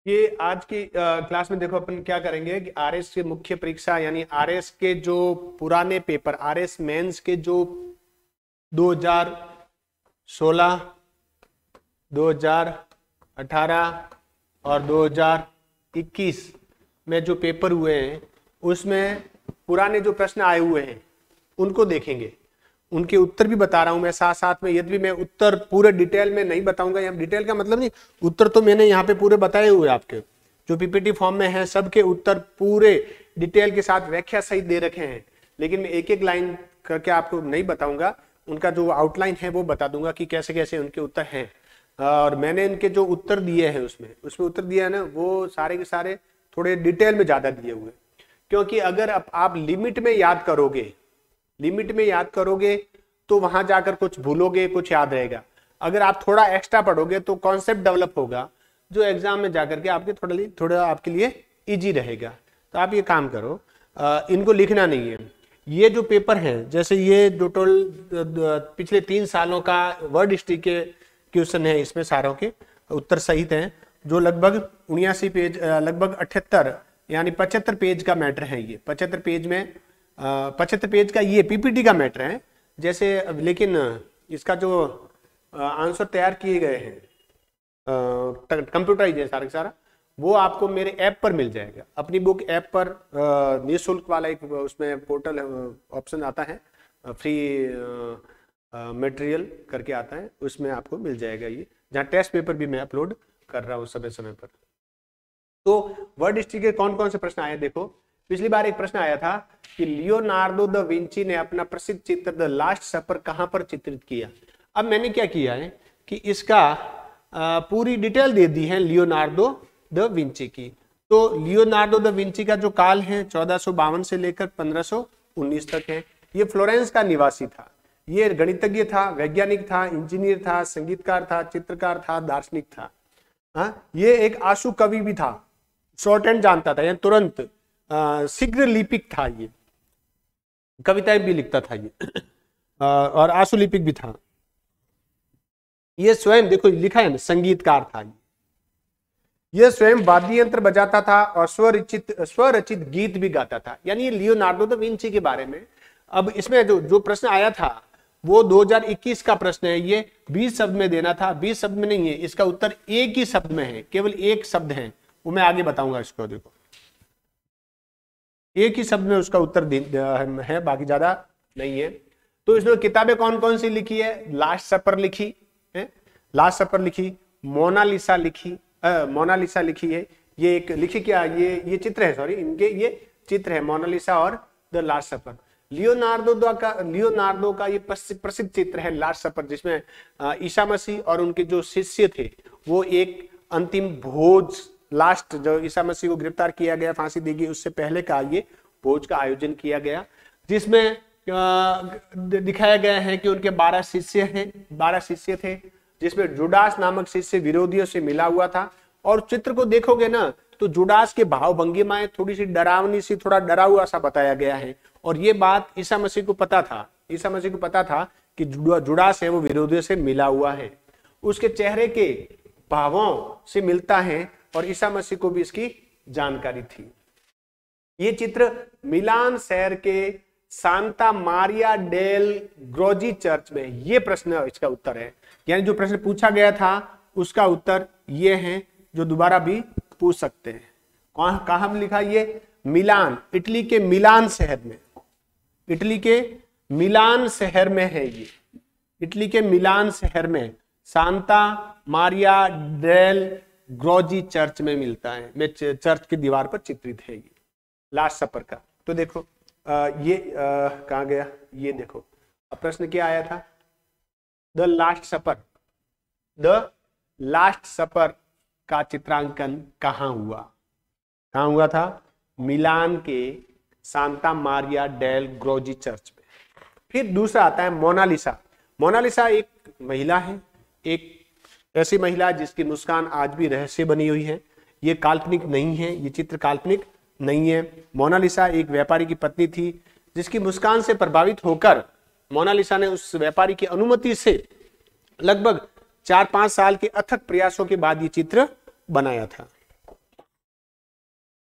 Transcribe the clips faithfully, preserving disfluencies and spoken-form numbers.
ये आज की क्लास में देखो अपन क्या करेंगे कि आरएस के मुख्य परीक्षा यानी आरएस के जो पुराने पेपर आरएस मेंस के जो दो हज़ार सोलह, दो हज़ार अठारह और दो हज़ार इक्कीस में जो पेपर हुए हैं उसमें पुराने जो प्रश्न आए हुए हैं उनको देखेंगे, उनके उत्तर भी बता रहा हूं मैं साथ साथ में। यदि मैं उत्तर पूरे डिटेल में नहीं बताऊंगा, यहाँ डिटेल का मतलब नहीं, उत्तर तो मैंने यहाँ पे पूरे बताए हुए आपके जो पीपीटी फॉर्म में है, सबके उत्तर पूरे डिटेल के साथ व्याख्या सहित दे रखे हैं, लेकिन मैं एक एक लाइन करके आपको नहीं बताऊंगा, उनका जो आउटलाइन है वो बता दूंगा कि कैसे कैसे उनके उत्तर हैं। और मैंने इनके जो उत्तर दिए हैं उसमें उसमें उत्तर दिया है ना, वो सारे के सारे थोड़े डिटेल में ज्यादा दिए हुए, क्योंकि अगर आप, आप लिमिट में याद करोगे लिमिट में याद करोगे तो वहां जाकर कुछ भूलोगे, कुछ याद रहेगा। अगर आप थोड़ा एक्स्ट्रा पढ़ोगे तो कॉन्सेप्ट डेवलप होगा जो एग्जाम में जाकर के आपके थोड़ा थोड़ा आपके लिए इजी रहेगा। तो आप ये काम करो, आ, इनको लिखना नहीं है। ये जो पेपर है, जैसे ये जो टोटल पिछले तीन सालों का वर्ड हिस्ट्री के क्वेश्चन है, इसमें सारों के उत्तर सहित हैं, जो लगभग उन्यासी पेज लगभग अठहत्तर यानी पचहत्तर पेज का मैटर है। ये पचहत्तर पेज में पचहत्तर पेज का ये पीपीटी का मैटर है जैसे, लेकिन इसका जो आंसर तैयार किए गए हैं कंप्यूटराइज है सारा सारा, वो आपको मेरे ऐप पर मिल जाएगा। अपनी बुक ऐप पर निःशुल्क वाला एक उसमें पोर्टल ऑप्शन आता है, फ्री मटेरियल करके आता है, उसमें आपको मिल जाएगा ये, जहाँ टेस्ट पेपर भी मैं अपलोड कर रहा हूँ समय समय पर। तो वर्ड हिस्ट्री के कौन कौन से प्रश्न आए देखो। पिछली बार एक प्रश्न आया था कि लियोनार्डो द विंची ने अपना प्रसिद्ध चित्र द लास्ट सपर कहां पर चित्रित किया। अब मैंने क्या किया है कि इसका आ, पूरी डिटेल दे दी है लियोनार्डो द विंची की। तो लियोनार्डो द विंची का जो काल है चौदह सौ बावन से लेकर पंद्रह सौ उन्नीस तक है। ये फ्लोरेंस का निवासी था, ये गणितज्ञ था, वैज्ञानिक था, इंजीनियर था, संगीतकार था, चित्रकार था, दार्शनिक था। हाँ, ये एक आशु कवि भी था, शॉर्ट हैंड जानता था, यानी तुरंत शीघ्र लिपिक था, ये कविताएं भी लिखता था ये आ, और आशु लिपिक भी था। ये स्वयं देखो लिखा है ना, संगीतकार था ये ये स्वयं वाद्य यंत्र बजाता था और स्वरचित स्वरचित गीत भी गाता था, यानी ये लियोनार्डो द विंची के बारे में। अब इसमें जो जो प्रश्न आया था वो दो हज़ार इक्कीस का प्रश्न है, ये बीस शब्द में देना था, बीस शब्द में नहीं है, इसका उत्तर एक ही शब्द में है, केवल एक शब्द है, वो मैं आगे बताऊंगा। इसको देखो एक ही शब्द में उसका उत्तर है, बाकी ज्यादा नहीं है। तो इसमें किताबें कौन कौन सी लिखी है, लास्ट सपर लिखी है, लास्ट सपर लिखी, मोनालिसा लिखी, आ, मोनालिसा लिखी है, ये एक लिखी क्या, ये ये चित्र है, सॉरी इनके ये चित्र है मोनालिसा और द लास्ट सपर। लियोनार्डो का लियोनार्डो का ये प्रसिद्ध चित्र है लास्ट सपर, जिसमें ईसा मसीह और उनके जो शिष्य थे वो एक अंतिम भोज, लास्ट जो ईसा मसीह को गिरफ्तार किया गया, फांसी दी गई, उससे पहले का ये भोज का आयोजन किया गया, जिसमें दिखाया गया है कि उनके बारह शिष्य हैं, बारह शिष्य थे, जिसमें जुडास नामक शिष्य विरोधियों से मिला हुआ था। और चित्र को देखोगे ना तो जुडास के भाव भंगिमाएं थोड़ी सी डरावनी सी, थोड़ा डरा हुआ सा बताया गया है। और ये बात ईसा मसीह को पता था, ईसा मसीह को पता था कि जुडास है वो विरोधियों से मिला हुआ है, उसके चेहरे के भावों से मिलता है, और ईसा मसीह को भी इसकी जानकारी थी। ये चित्र मिलान शहर के Santa Maria del Grazie church में, ये प्रश्न इसका उत्तर है, यानी जो प्रश्न पूछा गया था उसका उत्तर ये है, जो दोबारा भी पूछ सकते हैं। कहां कहां लिखा, ये मिलान, इटली के मिलान शहर में, इटली के मिलान शहर में है, ये इटली के मिलान शहर में Santa Maria del Grazie church में मिलता है, में चर्च की दीवार पर चित्रित है ये लास्ट सपर का। तो देखो आ, ये कहाँ गया, ये देखो अब प्रश्न क्या आया था, the last supper, the last supper का चित्रांकन कहाँ हुआ, कहाँ हुआ था, मिलान के Santa Maria del Grazie church में। फिर दूसरा आता है मोनालिसा। मोनालिसा एक महिला है, एक ऐसी महिला जिसकी मुस्कान आज भी रहस्य बनी हुई है, ये काल्पनिक नहीं है, ये चित्र काल्पनिक नहीं है। मोनालिसा एक व्यापारी की पत्नी थी, जिसकी मुस्कान से प्रभावित होकर मोनालिसा ने उस व्यापारी की अनुमति से लगभग चार पांच साल के अथक प्रयासों के बाद ये चित्र बनाया था।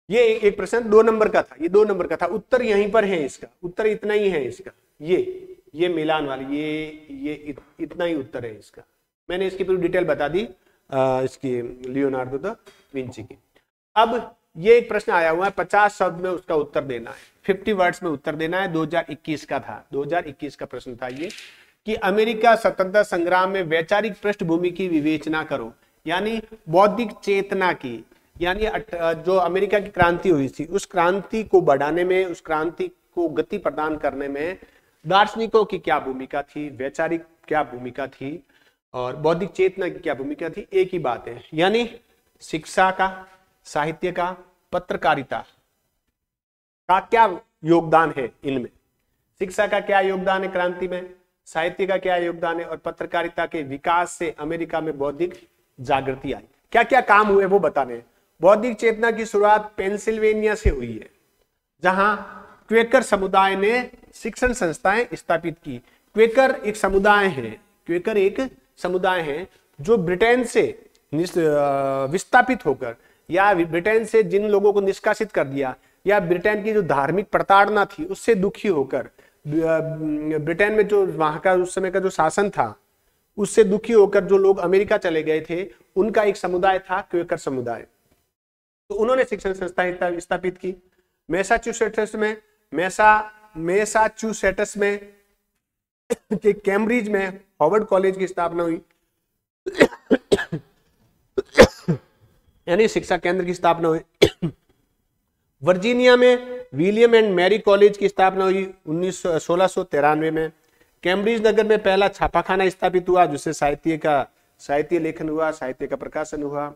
ये एक प्रश्न दो नंबर का था, ये दो नंबर का था, उत्तर यहीं पर है इसका, उत्तर इतना ही है इसका, ये ये मिलान वाली, ये ये इत, इतना ही उत्तर है इसका। मैंने इसकी पूरी डिटेल बता दी आ, इसकी लियोनार्डो दा विंची की। अब ये एक प्रश्न आया हुआ है, पचास शब्द में उसका उत्तर देना है, पचास वर्ड्स में उत्तर देना है, दो हज़ार इक्कीस का था, दो हज़ार इक्कीस का प्रश्न था ये, कि अमेरिका स्वतंत्रता संग्राम में वैचारिक पृष्ठभूमि की विवेचना करो, यानी बौद्धिक चेतना की, यानी जो अमेरिका की क्रांति हुई थी उस क्रांति को बढ़ाने में, उस क्रांति को गति प्रदान करने में दार्शनिकों की क्या भूमिका थी, वैचारिक क्या भूमिका थी और बौद्धिक चेतना की क्या भूमिका थी, एक ही बात है। यानी शिक्षा का, साहित्य का, पत्रकारिता का क्या योगदान है इनमें, शिक्षा का क्या योगदान है क्रांति में, साहित्य का क्या योगदान है और पत्रकारिता के विकास से अमेरिका में बौद्धिक जागृति आई, क्या क्या काम हुए वो बताने। बौद्धिक चेतना की शुरुआत पेंसिल्वेनिया से हुई है, जहां क्वेकर समुदाय ने शिक्षण संस्थाएं स्थापित की। क्वेकर एक समुदाय है, क्वेकर एक समुदाय है जो ब्रिटेन से विस्थापित होकर या ब्रिटेन से जिन लोगों को निष्कासित कर दिया या ब्रिटेन की जो धार्मिक प्रताड़ना थी उससे दुखी होकर, ब्रिटेन में जो वहां का उस समय का जो शासन था उससे दुखी होकर जो लोग अमेरिका चले गए थे, उनका एक समुदाय था क्वेकर समुदाय। तो उन्होंने शिक्षण संस्थाएं स्थापित की। मैसाचुसेट्स में मैसा मैसाचुसेट्स में के कैम्ब्रिज में हार्वर्ड कॉलेज की स्थापना हुई, यानी शिक्षा केंद्र की स्थापना हुई। वर्जीनिया में विलियम एंड मैरी कॉलेज की स्थापना हुई उन्नीस सोलह सौ तिरानवे में। कैम्ब्रिज नगर में पहला छापाखाना स्थापित हुआ जिससे साहित्य का साहित्य लेखन हुआ, साहित्य का प्रकाशन हुआ।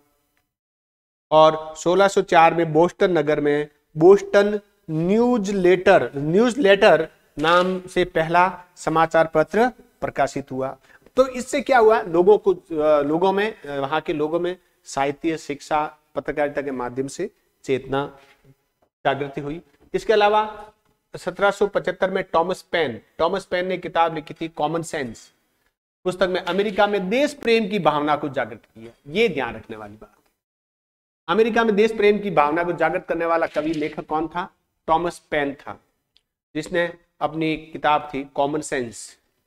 और सोलह सौ चार में बोस्टन नगर में Boston newsletter newsletter नाम से पहला समाचार पत्र प्रकाशित हुआ। तो इससे क्या हुआ, लोगों को लोगों में वहां के लोगों में साहित्य, शिक्षा, पत्रकारिता के माध्यम से चेतना जागृति हुई। इसके अलावा सत्रह सौ पचहत्तर में टॉमस पेन टॉमस पेन ने किताब लिखी थी कॉमन सेंस, पुस्तक में अमेरिका में देश प्रेम की भावना को जागृत किया। ये ध्यान रखने वाली बात, अमेरिका में देश प्रेम की भावना को जागृत करने वाला कवि लेखक कौन था? टॉमस पेन था, जिसने अपनी किताब थी कॉमन सेंस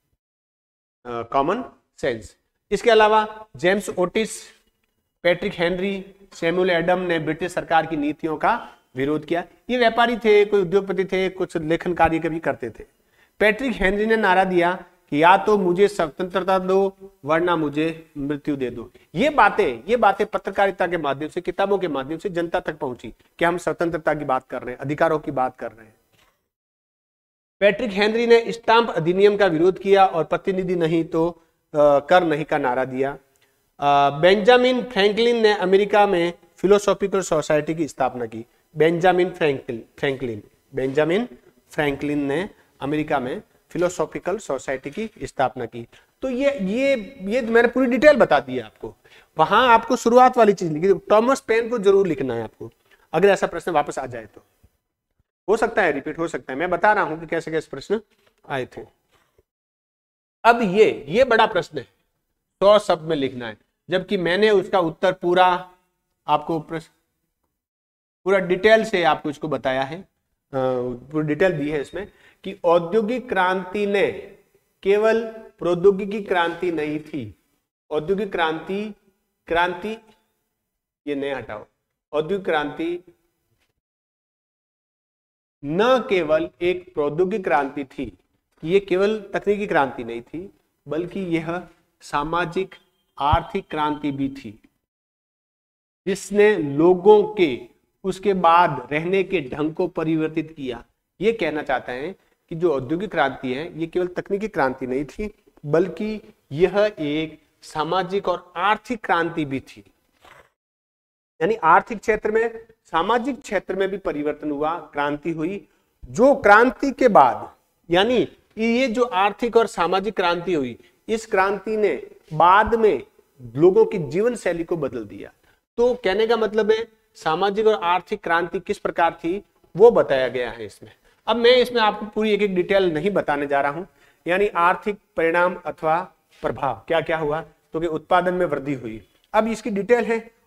कॉमन सेंस। इसके अलावा James Otis, Patrick Henry, Samuel Adam ने ब्रिटिश सरकार की नीतियों का विरोध किया। ये व्यापारी थे, कोई उद्योगपति थे, कुछ लेखन कार्य भी करते थे। पैट्रिक हेनरी ने नारा दिया कि या तो मुझे स्वतंत्रता दो वरना मुझे मृत्यु दे दो। ये बातें ये बातें पत्रकारिता के माध्यम से, किताबों के माध्यम से जनता तक पहुंची कि हम स्वतंत्रता की बात कर रहे हैं, अधिकारों की बात कर रहे हैं। पैट्रिक हेनरी ने स्टाम्प अधिनियम का विरोध किया और प्रतिनिधि नहीं तो आ, कर नहीं का नारा दिया। बेंजामिन फ्रैंकलिन ने अमेरिका में फिलोसॉफिकल सोसाइटी की स्थापना की। Benjamin Franklin Franklin Benjamin Franklin ने अमेरिका में फिलोसॉफिकल सोसाइटी की स्थापना की। तो ये ये ये मैंने पूरी डिटेल बता दी है आपको। वहां आपको शुरुआत वाली चीज लिखी, टॉमस पेन को जरूर लिखना है आपको, अगर ऐसा प्रश्न वापस आ जाए तो। हो सकता है रिपीट हो सकता है, मैं बता रहा हूं कि कैसे कैसे प्रश्न आए थे। अब ये ये बड़ा प्रश्न है, सौ शब्द में लिखना है, जबकि मैंने उसका उत्तर पूरा आपको प्रश्न पूरा डिटेल से आपको इसको बताया है, पूरी डिटेल दी है इसमें कि औद्योगिक क्रांति ने केवल प्रौद्योगिकी क्रांति नहीं थी। औद्योगिक क्रांति क्रांति ये नए हटाओ औद्योगिक क्रांति न केवल एक प्रौद्योगिक क्रांति थी, ये केवल तकनीकी क्रांति नहीं थी, बल्कि यह सामाजिक आर्थिक क्रांति भी थी, जिसने लोगों के उसके बाद रहने के ढंग को परिवर्तित किया। ये कहना चाहता है कि जो औद्योगिक क्रांति है ये केवल तकनीकी क्रांति नहीं थी, बल्कि यह एक सामाजिक और आर्थिक क्रांति भी थी। यानी आर्थिक क्षेत्र में, सामाजिक क्षेत्र में भी परिवर्तन हुआ, क्रांति हुई। जो क्रांति के बाद, यानी ये जो आर्थिक और सामाजिक क्रांति हुई, इस क्रांति ने बाद में लोगों की जीवन शैली को बदल दिया। तो कहने का मतलब है सामाजिक और आर्थिक क्रांति किस प्रकार थी वो बताया गया है इसमें। अब मैं इसमें आपको पूरी एक एक डिटेल नहीं बताने जा रहा हूं। यानी आर्थिक परिणाम अथवा प्रभाव क्या क्या हुआ, तो कि उत्पादन में वृद्धि हुई। अब इसकी डिटेल है,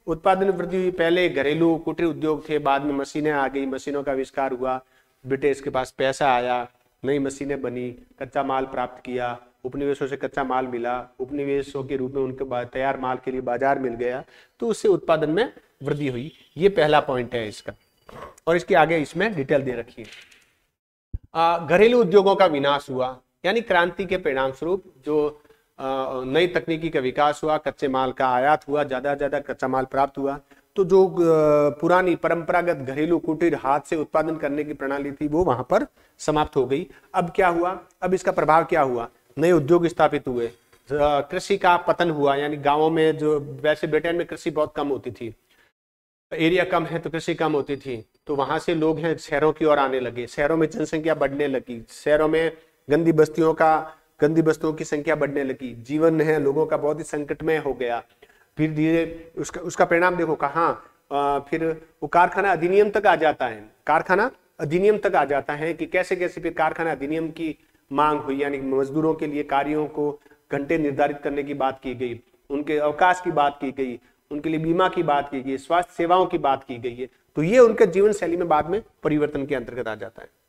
उत्पादन में वृद्धि हुई। पहले घरेलू कुटीर उद्योग थे, बाद में मशीनें आ गई, मशीनों का आविष्कार हुआ, ब्रिटिश के पास पैसा आया, नई मशीनें बनी, कच्चा माल प्राप्त किया, उपनिवेशों से कच्चा माल मिला, उपनिवेशों के रूप में उनके बाद तैयार माल के लिए बाजार मिल गया, तो उससे उत्पादन में वृद्धि हुई। ये पहला पॉइंट है इसका, और इसके आगे इसमें डिटेल दे रखी है। घरेलू उद्योगों का विनाश हुआ, यानी क्रांति के परिणाम स्वरूप जो नई तकनीकी का विकास हुआ, कच्चे माल का आयात हुआ, ज्यादा ज्यादा कच्चा माल प्राप्त हुआ, तो जो पुरानी परंपरागत घरेलू कुटीर हाथ से उत्पादन करने की प्रणाली थी वो वहां पर समाप्त हो गई। अब क्या हुआ, अब इसका प्रभाव क्या हुआ, नए उद्योग स्थापित हुए, कृषि का पतन हुआ, यानी गांवों में जो, वैसे ब्रिटेन में कृषि बहुत कम होती थी, एरिया कम है तो कृषि कम होती थी, तो वहां से लोग हैं शहरों की ओर आने लगे, शहरों में जनसंख्या बढ़ने लगी, शहरों में गंदी बस्तियों का गंदी बस्तियों की संख्या बढ़ने लगी, जीवन है लोगों का बहुत ही संकटमय हो गया। फिर धीरे उसका उसका परिणाम देखो कहाँ, फिर वो कारखाना अधिनियम तक आ जाता है, कारखाना अधिनियम तक आ जाता है कि कैसे कैसे फिर कारखाना अधिनियम की मांग हुई, यानी मजदूरों के लिए कार्यों को घंटे निर्धारित करने की बात की गई, उनके अवकाश की बात की गई, उनके लिए बीमा की बात की गई, स्वास्थ्य सेवाओं की बात की गई है, तो ये उनके जीवन शैली में बाद में परिवर्तन के अंतर्गत आ जाता है।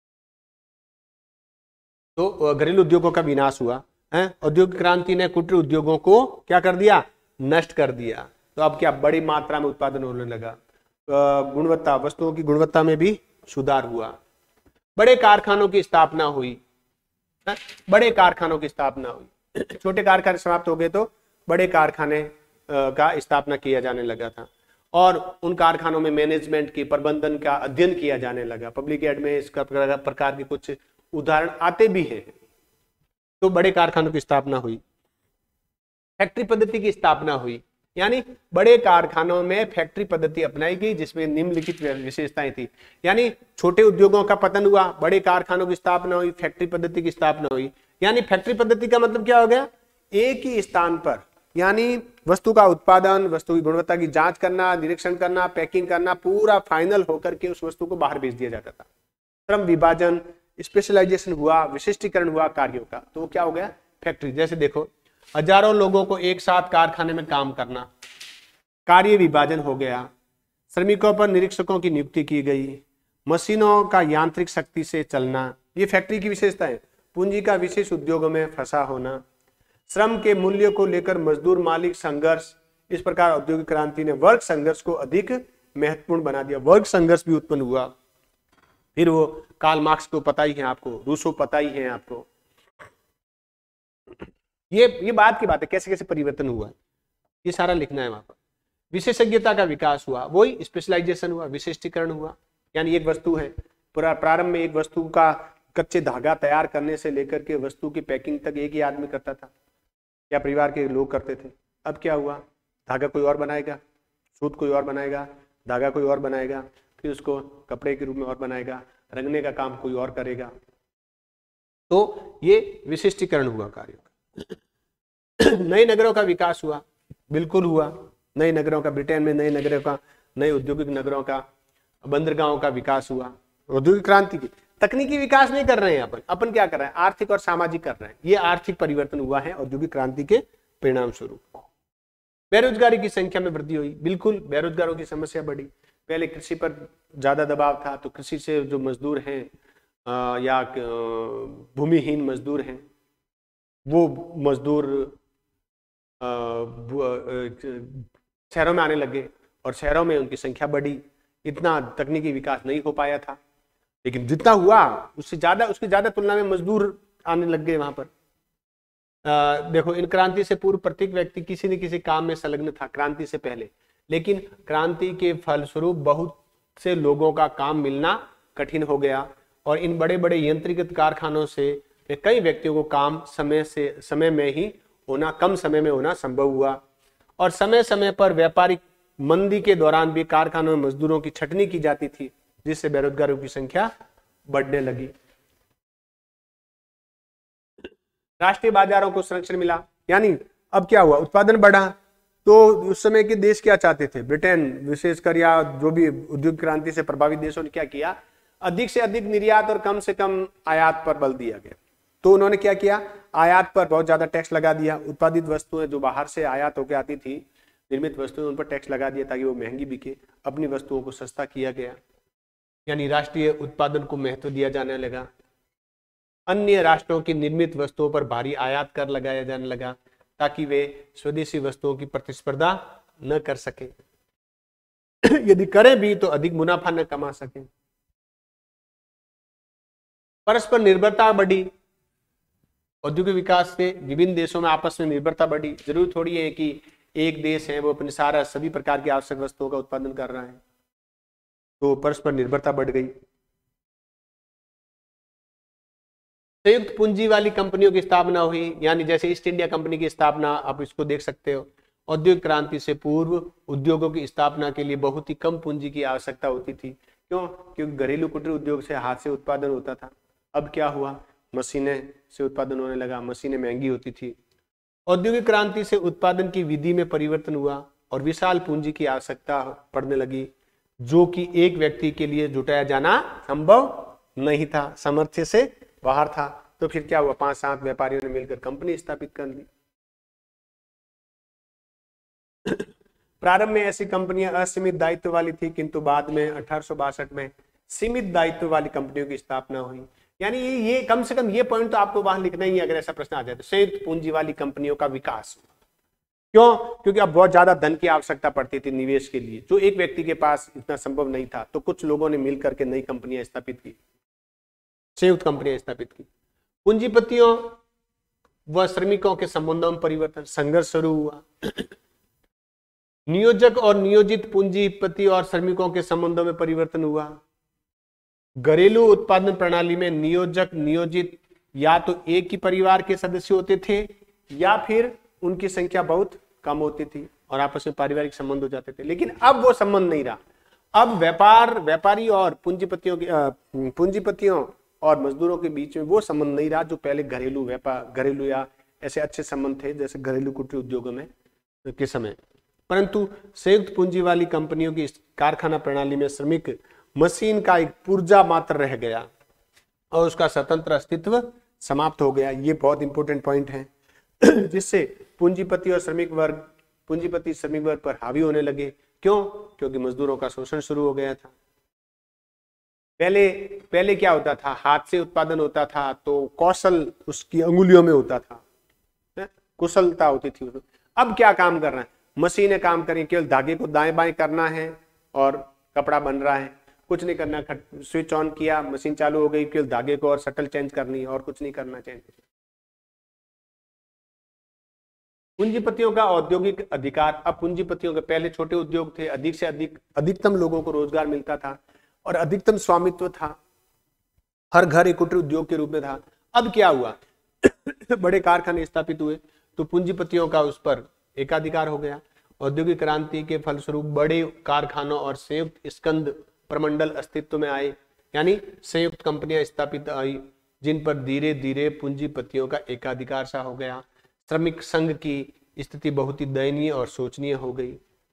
तो घरेलू उद्योगों का विनाश हुआ है, औद्योगिक क्रांति ने कुटीर उद्योगों को क्या कर दिया, नष्ट कर दिया। तो अब क्या बड़ी मात्रा में उत्पादन होने लगा, गुणवत्ता, वस्तुओं की गुणवत्ता में भी सुधार हुआ, बड़े कारखानों की स्थापना हुई, है? बड़े कारखानों की स्थापना हुई, छोटे कारखाने समाप्त हो गए तो बड़े कारखाने का स्थापना किया जाने लगा था, और उन कारखानों में मैनेजमेंट की, प्रबंधन का अध्ययन किया जाने लगा। पब्लिक एड में इसका प्रकार के कुछ उदाहरण आते भी हैं। तो बड़े कारखानों की स्थापना हुई, फैक्ट्री पद्धति की स्थापना हुई, यानी बड़े कारखानों में फैक्ट्री पद्धति अपनाई गई जिसमें निम्नलिखित विशेषताएं थी, यानी छोटे उद्योगों का पतन हुआ, बड़े कारखानों की स्थापना हुई, फैक्ट्री पद्धति की स्थापना हुई। यानी फैक्ट्री पद्धति का मतलब क्या हो गया, एक ही स्थान पर, यानी वस्तु का उत्पादन, वस्तु की गुणवत्ता की जांच करना, निरीक्षण करना, पैकिंग करना, पूरा फाइनल होकर के उस वस्तु को बाहर भेज दिया जाता था। श्रम विभाजन, स्पेशलाइजेशन हुआ, विशिष्टीकरण हुआ कार्यों का, तो क्या हो गया, फैक्ट्री। जैसे देखो हजारों लोगों को एक साथ कारखाने में काम करना, कार्य विभाजन हो गया, श्रमिकों पर निरीक्षकों की नियुक्ति की गई, मशीनों का यांत्रिक शक्ति से चलना, ये फैक्ट्री की विशेषता है। पूंजी का विशेष उद्योगों में फंसा होना, श्रम के मूल्य को लेकर मजदूर मालिक संघर्ष, इस प्रकार औद्योगिक क्रांति ने वर्ग संघर्ष को अधिक महत्वपूर्ण बना दिया, वर्ग संघर्ष भी उत्पन्न हुआ। फिर वो कार्ल मार्क्स को पता ही है आपको, रूसो पता ही है आपको, ये ये बात की बात है कैसे कैसे परिवर्तन हुआ, ये सारा लिखना है वहां पर। विशेषज्ञता का विकास हुआ, वही स्पेशलाइजेशन हुआ, विशिष्टीकरण हुआ, यानी एक वस्तु है, प्रारंभ में एक वस्तु का कच्चे धागा तैयार करने से लेकर के वस्तु की पैकिंग तक एक ही आदमी करता था या परिवार के लोग करते थे। अब क्या हुआ, धागा कोई और बनाएगा, सूत कोई और बनाएगा, धागा कोई और बनाएगा, फिर उसको कपड़े के रूप में और बनाएगा, रंगने का काम कोई और करेगा। तो ये विशिष्टीकरण हुआ कार्यों का। नए नगरों का विकास हुआ, बिल्कुल हुआ, नए नगरों का, ब्रिटेन में नए नगरों का, नए औद्योगिक नगरों का, बंदरगाहों का विकास हुआ। औद्योगिक क्रांति की तकनीकी विकास नहीं कर रहे हैं अपन अपन क्या कर रहे हैं, आर्थिक और सामाजिक कर रहे हैं। ये आर्थिक परिवर्तन हुआ है औद्योगिक क्रांति के परिणाम स्वरूप। बेरोजगारी की संख्या में वृद्धि हुई, बिल्कुल बेरोजगारों की समस्या बढ़ी। पहले कृषि पर ज्यादा दबाव था, तो कृषि से जो मजदूर हैं या भूमिहीन मजदूर हैं, वो मजदूर शहरों में आने लगे और शहरों में उनकी संख्या बढ़ी। इतना तकनीकी विकास नहीं हो पाया था, लेकिन जितना हुआ उससे ज्यादा, उसकी ज्यादा तुलना में मजदूर आने लग गए वहां पर। आ, देखो, इन क्रांति से पूर्व प्रत्येक व्यक्ति किसी न किसी काम में संलग्न था क्रांति से पहले, लेकिन क्रांति के फलस्वरूप बहुत से लोगों का काम मिलना कठिन हो गया और इन बड़े बड़े यंत्रीकृत कारखानों से कई व्यक्तियों को काम समय से समय में ही होना, कम समय में होना संभव हुआ। और समय समय पर व्यापारिक मंदी के दौरान भी कारखानों में मजदूरों की छटनी की जाती थी, जिससे बेरोजगारों की संख्या बढ़ने लगी। राष्ट्रीय बाजारों को संरक्षण मिला, यानी अब क्या हुआ, उत्पादन बढ़ा। तो उस समय के देश क्या चाहते थे, ब्रिटेन विशेषकर या जो भी उद्योग क्रांति से प्रभावित देशों ने क्या किया, अधिक से अधिक निर्यात और कम से कम आयात पर बल दिया गया। तो उन्होंने क्या किया, आयात पर बहुत ज्यादा टैक्स लगा दिया। उत्पादित वस्तुएं जो बाहर से आयात होकर आती थी निर्मित वस्तुएं उन पर टैक्स लगा दिया ताकि वो महंगी बिके, अपनी वस्तुओं को सस्ता किया गया, यानी राष्ट्रीय उत्पादन को महत्व दिया जाने लगा। अन्य राष्ट्रों की निर्मित वस्तुओं पर भारी आयात कर लगाया जाने लगा ताकि वे स्वदेशी वस्तुओं की प्रतिस्पर्धा न कर सके, यदि करें भी तो अधिक मुनाफा न कमा सके। परस्पर निर्भरता बढ़ी, औद्योगिक विकास से विभिन्न देशों में आपस में निर्भरता बढ़ी। जरूर थोड़ी है कि एक देश है वो अपने सारा सभी प्रकार की आवश्यक वस्तुओं का उत्पादन कर रहा है, तो परस्पर निर्भरता बढ़ गई। संयुक्त पूंजी वाली कंपनियों की स्थापना हुई, यानी जैसे ईस्ट इंडिया कंपनी की स्थापना, आप इसको देख सकते हो। औद्योगिक क्रांति से पूर्व उद्योगों की स्थापना के लिए बहुत ही कम पूंजी की आवश्यकता होती थी। क्यों? क्योंकि घरेलू कुटीर उद्योग से हाथ से उत्पादन होता था। अब क्या हुआ, मशीनें से उत्पादन होने लगा, मशीनें महंगी होती थी। औद्योगिक क्रांति से उत्पादन की विधि में परिवर्तन हुआ और विशाल पूंजी की आवश्यकता पड़ने लगी, जो कि एक व्यक्ति के लिए जुटाया जाना संभव नहीं था, सामर्थ्य से बाहर था। तो फिर क्या हुआ, पांच सात व्यापारियों ने मिलकर कंपनी स्थापित कर ली। प्रारंभ में ऐसी कंपनियां असीमित दायित्व वाली थी, किंतु बाद में अठारह सौ बासठ में सीमित दायित्व वाली कंपनियों की स्थापना हुई। यानी ये, ये कम से कम ये पॉइंट तो आपको वहां लिखना ही है अगर ऐसा प्रश्न आ जाए तो। संयुक्त पूंजी वाली कंपनियों का विकास, क्यों? क्योंकि अब बहुत ज्यादा धन की आवश्यकता पड़ती थी निवेश के लिए, जो एक व्यक्ति के पास इतना संभव नहीं था। तो कुछ लोगों ने मिलकर के नई कंपनियां स्थापित की, संयुक्त कंपनियां स्थापित की। पूंजीपतियों व श्रमिकों के संबंधों में परिवर्तन, संघर्ष शुरू हुआ। नियोजक और नियोजित पूंजीपति और श्रमिकों के संबंधों में परिवर्तन हुआ। घरेलू उत्पादन प्रणाली में नियोजक नियोजित या तो एक ही परिवार के सदस्य होते थे या फिर उनकी संख्या बहुत कम होती थी और आपस में पारिवारिक संबंध हो जाते थे। लेकिन अब वो संबंध नहीं रहा। अब व्यापार व्यापारी और पूंजीपतियों के पूंजीपतियों और मजदूरों के बीच में वो संबंध नहीं रहा जो पहले घरेलू व्यापार घरेलू या ऐसे अच्छे संबंध थे जैसे घरेलू कुटीर उद्योगों में के समय। परंतु संयुक्त पूंजी वाली कंपनियों की कारखाना प्रणाली में श्रमिक मशीन का एक पुर्जा मात्र रह गया और उसका स्वतंत्र अस्तित्व समाप्त हो गया। ये बहुत इंपॉर्टेंट पॉइंट है, जिससे पूंजीपति और श्रमिक वर्ग पूंजीपति श्रमिक वर्ग पर हावी होने लगे। क्यों? क्योंकि मजदूरों का शोषण शुरू हो गया था। पहले पहले क्या होता था, हाथ से उत्पादन होता था तो कौशल उसकी अंगुलियों में होता था, कुशलता होती थी। अब क्या काम कर रहा है, मशीनें काम करें, केवल धागे को दाएं बाएं करना है और कपड़ा बन रहा है, कुछ नहीं करना। स्विच ऑन किया, मशीन चालू हो गई, केवल धागे को और शटल चेंज करनी और कुछ नहीं करना चाहिए। पूंजीपतियों का औद्योगिक अधिकार, अब पूंजीपतियों के पहले छोटे उद्योग थे, अधिक से अधिक अधिकतम लोगों को रोजगार मिलता था और अधिकतम स्वामित्व था, हर घर एक कुटीर उद्योग के रूप में था। अब क्या हुआ, बड़े कारखाने स्थापित हुए तो पूंजीपतियों का उस पर एकाधिकार हो गया। औद्योगिक क्रांति के फलस्वरूप बड़े कारखानों और संयुक्त स्कंद प्रमंडल अस्तित्व में आए, यानी संयुक्त कंपनियां स्थापित आई जिन पर धीरे धीरे पूंजीपतियों का एकाधिकार सा हो गया। श्रमिक संघ की स्थिति बहुत ही दयनीय और शोचनीय हो गई।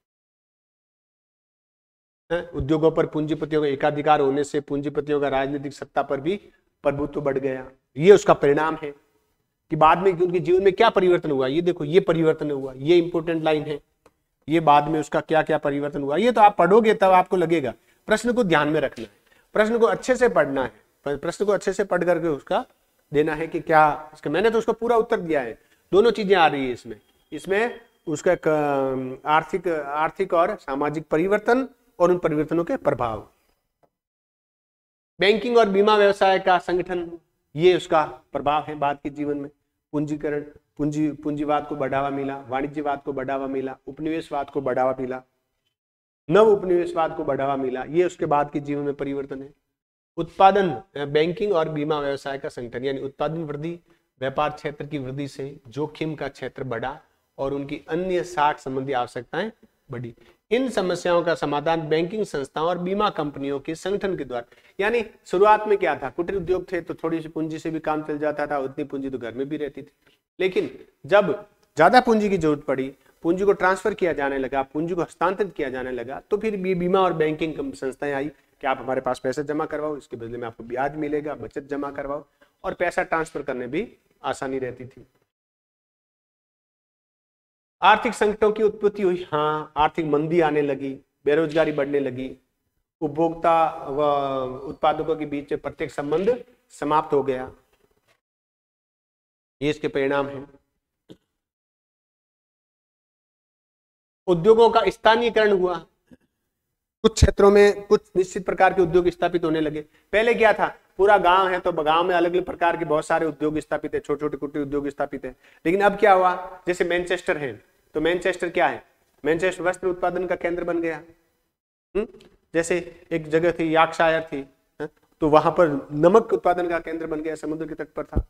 उद्योगों पर पूंजीपतियों का एकाधिकार होने से पूंजीपतियों का राजनीतिक सत्ता पर भी प्रभुत्व बढ़ गया। ये उसका परिणाम है कि बाद में उनके जीवन में क्या परिवर्तन हुआ। ये देखो, ये परिवर्तन हुआ, ये इंपॉर्टेंट लाइन है। ये बाद में उसका क्या क्या परिवर्तन हुआ, ये तो आप पढ़ोगे तब आपको लगेगा। प्रश्न को ध्यान में रखना है, प्रश्न को अच्छे से पढ़ना है, प्रश्न को अच्छे से पढ़ करके उसका देना है कि क्या इसका। मैंने तो उसका पूरा उत्तर दिया है, दोनों चीजें आ रही है इसमें इसमें उसका आर्थिक आर्थिक और सामाजिक परिवर्तन और उन परिवर्तनों के प्रभाव। बैंकिंग और बीमा व्यवसाय का संगठन, ये उसका प्रभाव है बाद के जीवन में। पूंजीकरण, पूंजी पूंजीवाद को बढ़ावा मिला, वाणिज्यवाद को बढ़ावा मिला, उपनिवेशवाद को बढ़ावा मिला, नव उपनिवेशवाद को बढ़ावा मिला। ये उसके बाद के जीवन में परिवर्तन है। उत्पादन, बैंकिंग और बीमा व्यवसाय का संगठन, यानी उत्पादन वृद्धि, व्यापार क्षेत्र की वृद्धि से जोखिम का क्षेत्र बढ़ा और उनकी अन्य साख संबंधी आवश्यकताएं बढ़ी। इन समस्याओं का समाधान बैंकिंग संस्थाओं और बीमा कंपनियों के संगठन के द्वारा। यानी शुरुआत में क्या था, कुटीर उद्योग थे तो थोड़ी सी पूंजी से भी काम चल जाता था, उतनी पूंजी तो घर में भी रहती थी। लेकिन जब ज्यादा पूंजी की जरूरत पड़ी, पूंजी को ट्रांसफर किया जाने लगा, पूंजी को हस्तांतरित किया जाने लगा, तो फिर भी बीमा और बैंकिंग संस्थाएं आई कि आप हमारे पास पैसे जमा करवाओ, इसके बदले में आपको ब्याज मिलेगा, बचत जमा करवाओ, और पैसा ट्रांसफर करने भी आसानी रहती थी। आर्थिक संकटों की उत्पत्ति हुई, हाँ, आर्थिक मंदी आने लगी, बेरोजगारी बढ़ने लगी, उपभोक्ता व उत्पादकों के बीच प्रत्यक्ष संबंध समाप्त हो गया, ये इसके परिणाम हैं। उद्योगों का स्थानीयकरण हुआ, कुछ क्षेत्रों में कुछ निश्चित प्रकार के उद्योग स्थापित होने लगे। पहले क्या था, पूरा गांव है तो गांव में अलग अलग प्रकार के बहुत सारे उद्योग स्थापित है, छोटे छोटे कुटीर उद्योग स्थापित है। लेकिन अब क्या हुआ, जैसे मैनचेस्टर है, तो मैनचेस्टर क्या है, मैनचेस्टर वस्त्र उत्पादन का केंद्र बन गया। हुँ? जैसे एक जगह थी यॉर्कशायर थी, है? तो वहां पर नमक उत्पादन का केंद्र बन गया, समुद्र के तट पर था।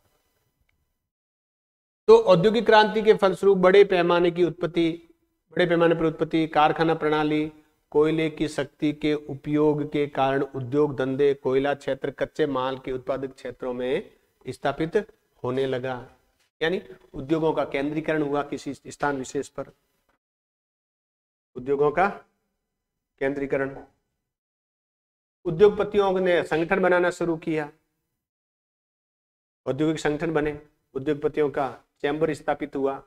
तो औद्योगिक क्रांति के फलस्वरूप बड़े पैमाने की उत्पत्ति, बड़े पैमाने पर उत्पत्ति, कारखाना प्रणाली, कोयले की शक्ति के उपयोग के कारण उद्योग धंधे कोयला क्षेत्र, कच्चे माल के उत्पादक क्षेत्रों में स्थापित होने लगा। यानी उद्योगों का केंद्रीकरण हुआ किसी स्थान विशेष पर, उद्योगों का केंद्रीकरण। उद्योगपतियों ने संगठन बनाना शुरू किया, औद्योगिक संगठन बने, उद्योगपतियों का चैम्बर स्थापित हुआ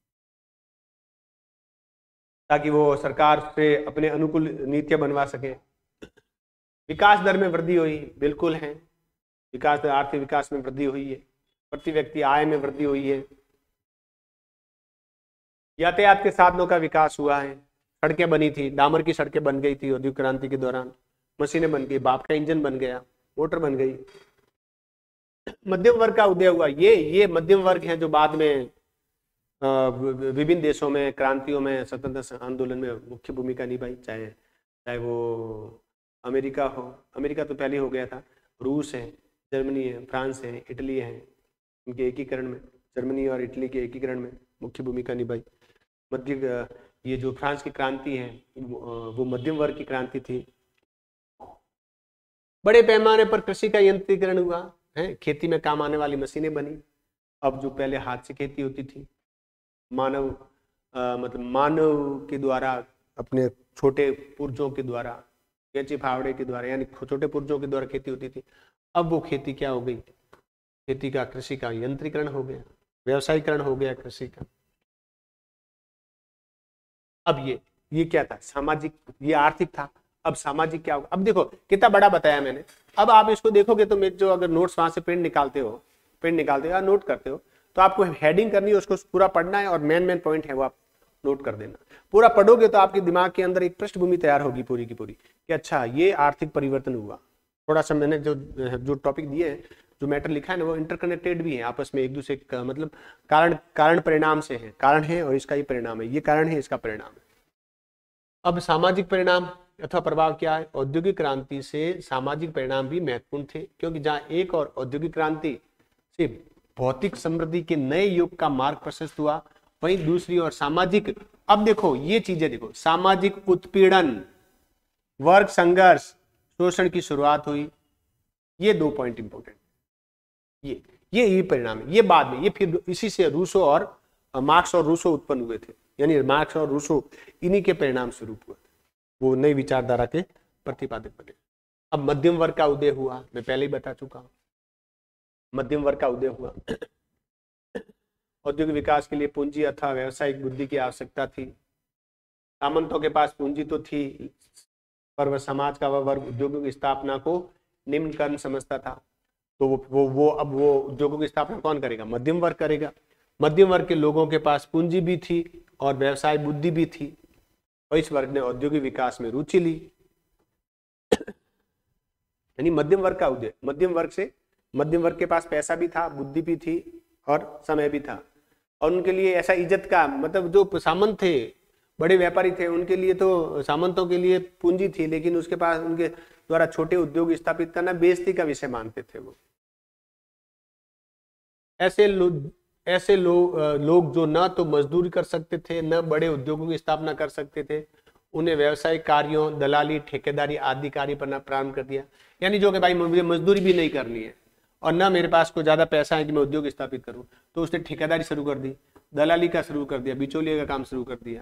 ताकि वो सरकार से अपने अनुकूल नीतियां बनवा सके। विकास दर में वृद्धि हुई, बिल्कुल है, विकास दर, आर्थिक विकास में वृद्धि हुई है, प्रति व्यक्ति आय में वृद्धि हुई है। यातायात के साधनों का विकास हुआ है, सड़कें बनी थी, डामर की सड़कें बन गई थी औद्योगिक क्रांति के दौरान, मशीनें बन गई, बाप का इंजन बन गया, मोटर बन गई। मध्यम वर्ग का उदय हुआ, ये ये मध्यम वर्ग है जो बाद में विभिन्न देशों में क्रांतियों में स्वतंत्रता आंदोलन में मुख्य भूमिका निभाई, चाहे चाहे वो अमेरिका हो, अमेरिका तो पहले हो गया था, रूस है, जर्मनी है, फ्रांस है, इटली है, इनके एकीकरण में, जर्मनी और इटली के एकीकरण में मुख्य भूमिका निभाई। मध्य ये जो फ्रांस की क्रांति है वो मध्यम वर्ग की क्रांति थी। बड़े पैमाने पर कृषि का यंत्रीकरण हुआ है, खेती में काम आने वाली मशीनें बनी। अब जो पहले हाथ से खेती होती थी, मानव आ, मतलब मानव के द्वारा, अपने छोटे पुर्जों के द्वारा, कैंची फावड़े के द्वारा, यानी छोटे पुर्जों के द्वारा खेती होती थी। अब वो खेती क्या हो गई, खेती का, कृषि का यंत्रीकरण हो गया, व्यवसायीकरण हो गया कृषि का। अब ये ये क्या था, सामाजिक, ये आर्थिक था। अब सामाजिक क्या होगा, अब देखो कितना बड़ा बताया मैंने। अब आप इसको देखोगे तो मैं जो अगर नोट्स वहां से प्रिंट निकालते हो, प्रिंट निकालते हो या नोट करते हो, तो आपको हेडिंग करनी है, उसको पूरा पढ़ना है और मेन मेन पॉइंट है वो आप नोट कर देना। पूरा पढ़ोगे तो आपके दिमाग के अंदर एक पृष्ठभूमि तैयार होगी पूरी की पूरी कि अच्छा ये आर्थिक परिवर्तन हुआ। थोड़ा सा मैंने जो जो टॉपिक दिए हैं, जो मैटर लिखा है ना, वो इंटरकनेक्टेड भी है आपस में, एक दूसरे का मतलब कारण कारण परिणाम से है, कारण है और इसका ही परिणाम है, ये कारण है इसका परिणाम है। अब सामाजिक परिणाम अथवा प्रभाव क्या है, औद्योगिक क्रांति से सामाजिक परिणाम भी महत्वपूर्ण थे, क्योंकि जहां एक और औद्योगिक क्रांति से भौतिक समृद्धि के नए युग का मार्ग प्रशस्त हुआ, वहीं दूसरी ओर सामाजिक, अब देखो ये चीजें देखो, सामाजिक उत्पीड़न, वर्ग संघर्ष, शोषण की शुरुआत हुई। ये दो पॉइंट इंपॉर्टेंट, ये ये ये परिणाम है, ये बाद में, ये फिर इसी से रूसो और मार्क्स और रूसो उत्पन्न हुए थे, यानी मार्क्स और रूसो इन्हीं के परिणाम स्वरूप हुए थे, वो नई विचारधारा के प्रतिपादक बने। अब मध्यम वर्ग का उदय हुआ, मैं पहले ही बता चुका हूं, मध्यम वर्ग का उदय हुआ। औद्योगिक विकास के लिए पूंजी अथवा व्यावसायिक बुद्धि की आवश्यकता थी। सामंतों के पास पूंजी तो थी, पर वह समाज का वह वर्ग उद्योगों की स्थापना को निम्न कर्म समझता था। तो वो वो वो अब वो उद्योगों की स्थापना कौन करेगा, मध्यम वर्ग करेगा। मध्यम वर्ग के लोगों के पास पूंजी भी थी और व्यवसाय बुद्धि भी थी, और इस वर्ग ने औद्योगिक विकास में रुचि ली। यानी मध्यम वर्ग का उदय, मध्यम वर्ग से, मध्यम वर्ग के पास पैसा भी था, बुद्धि भी थी और समय भी था, और उनके लिए ऐसा इज्जत का मतलब, जो सामंत थे, बड़े व्यापारी थे, उनके लिए तो, सामंतों के लिए पूंजी थी, लेकिन उसके पास उनके द्वारा छोटे उद्योग स्थापित करना बेइज्जती का विषय मानते थे वो। ऐसे लोग ऐसे लोग लोग जो न तो मजदूरी कर सकते थे, न बड़े उद्योगों की स्थापना कर सकते थे, उन्हें व्यवसायिक कार्यों, दलाली, ठेकेदारी आदि कार्य करना प्रारंभ कर दिया। यानी जो कि भाई मुझे मजदूरी भी नहीं करनी है और ना मेरे पास कोई ज्यादा पैसा है कि मैं उद्योग स्थापित करूं, तो उसने ठेकेदारी शुरू कर दी, दलाली का शुरू कर दिया, बिचौलिए का काम शुरू कर दिया।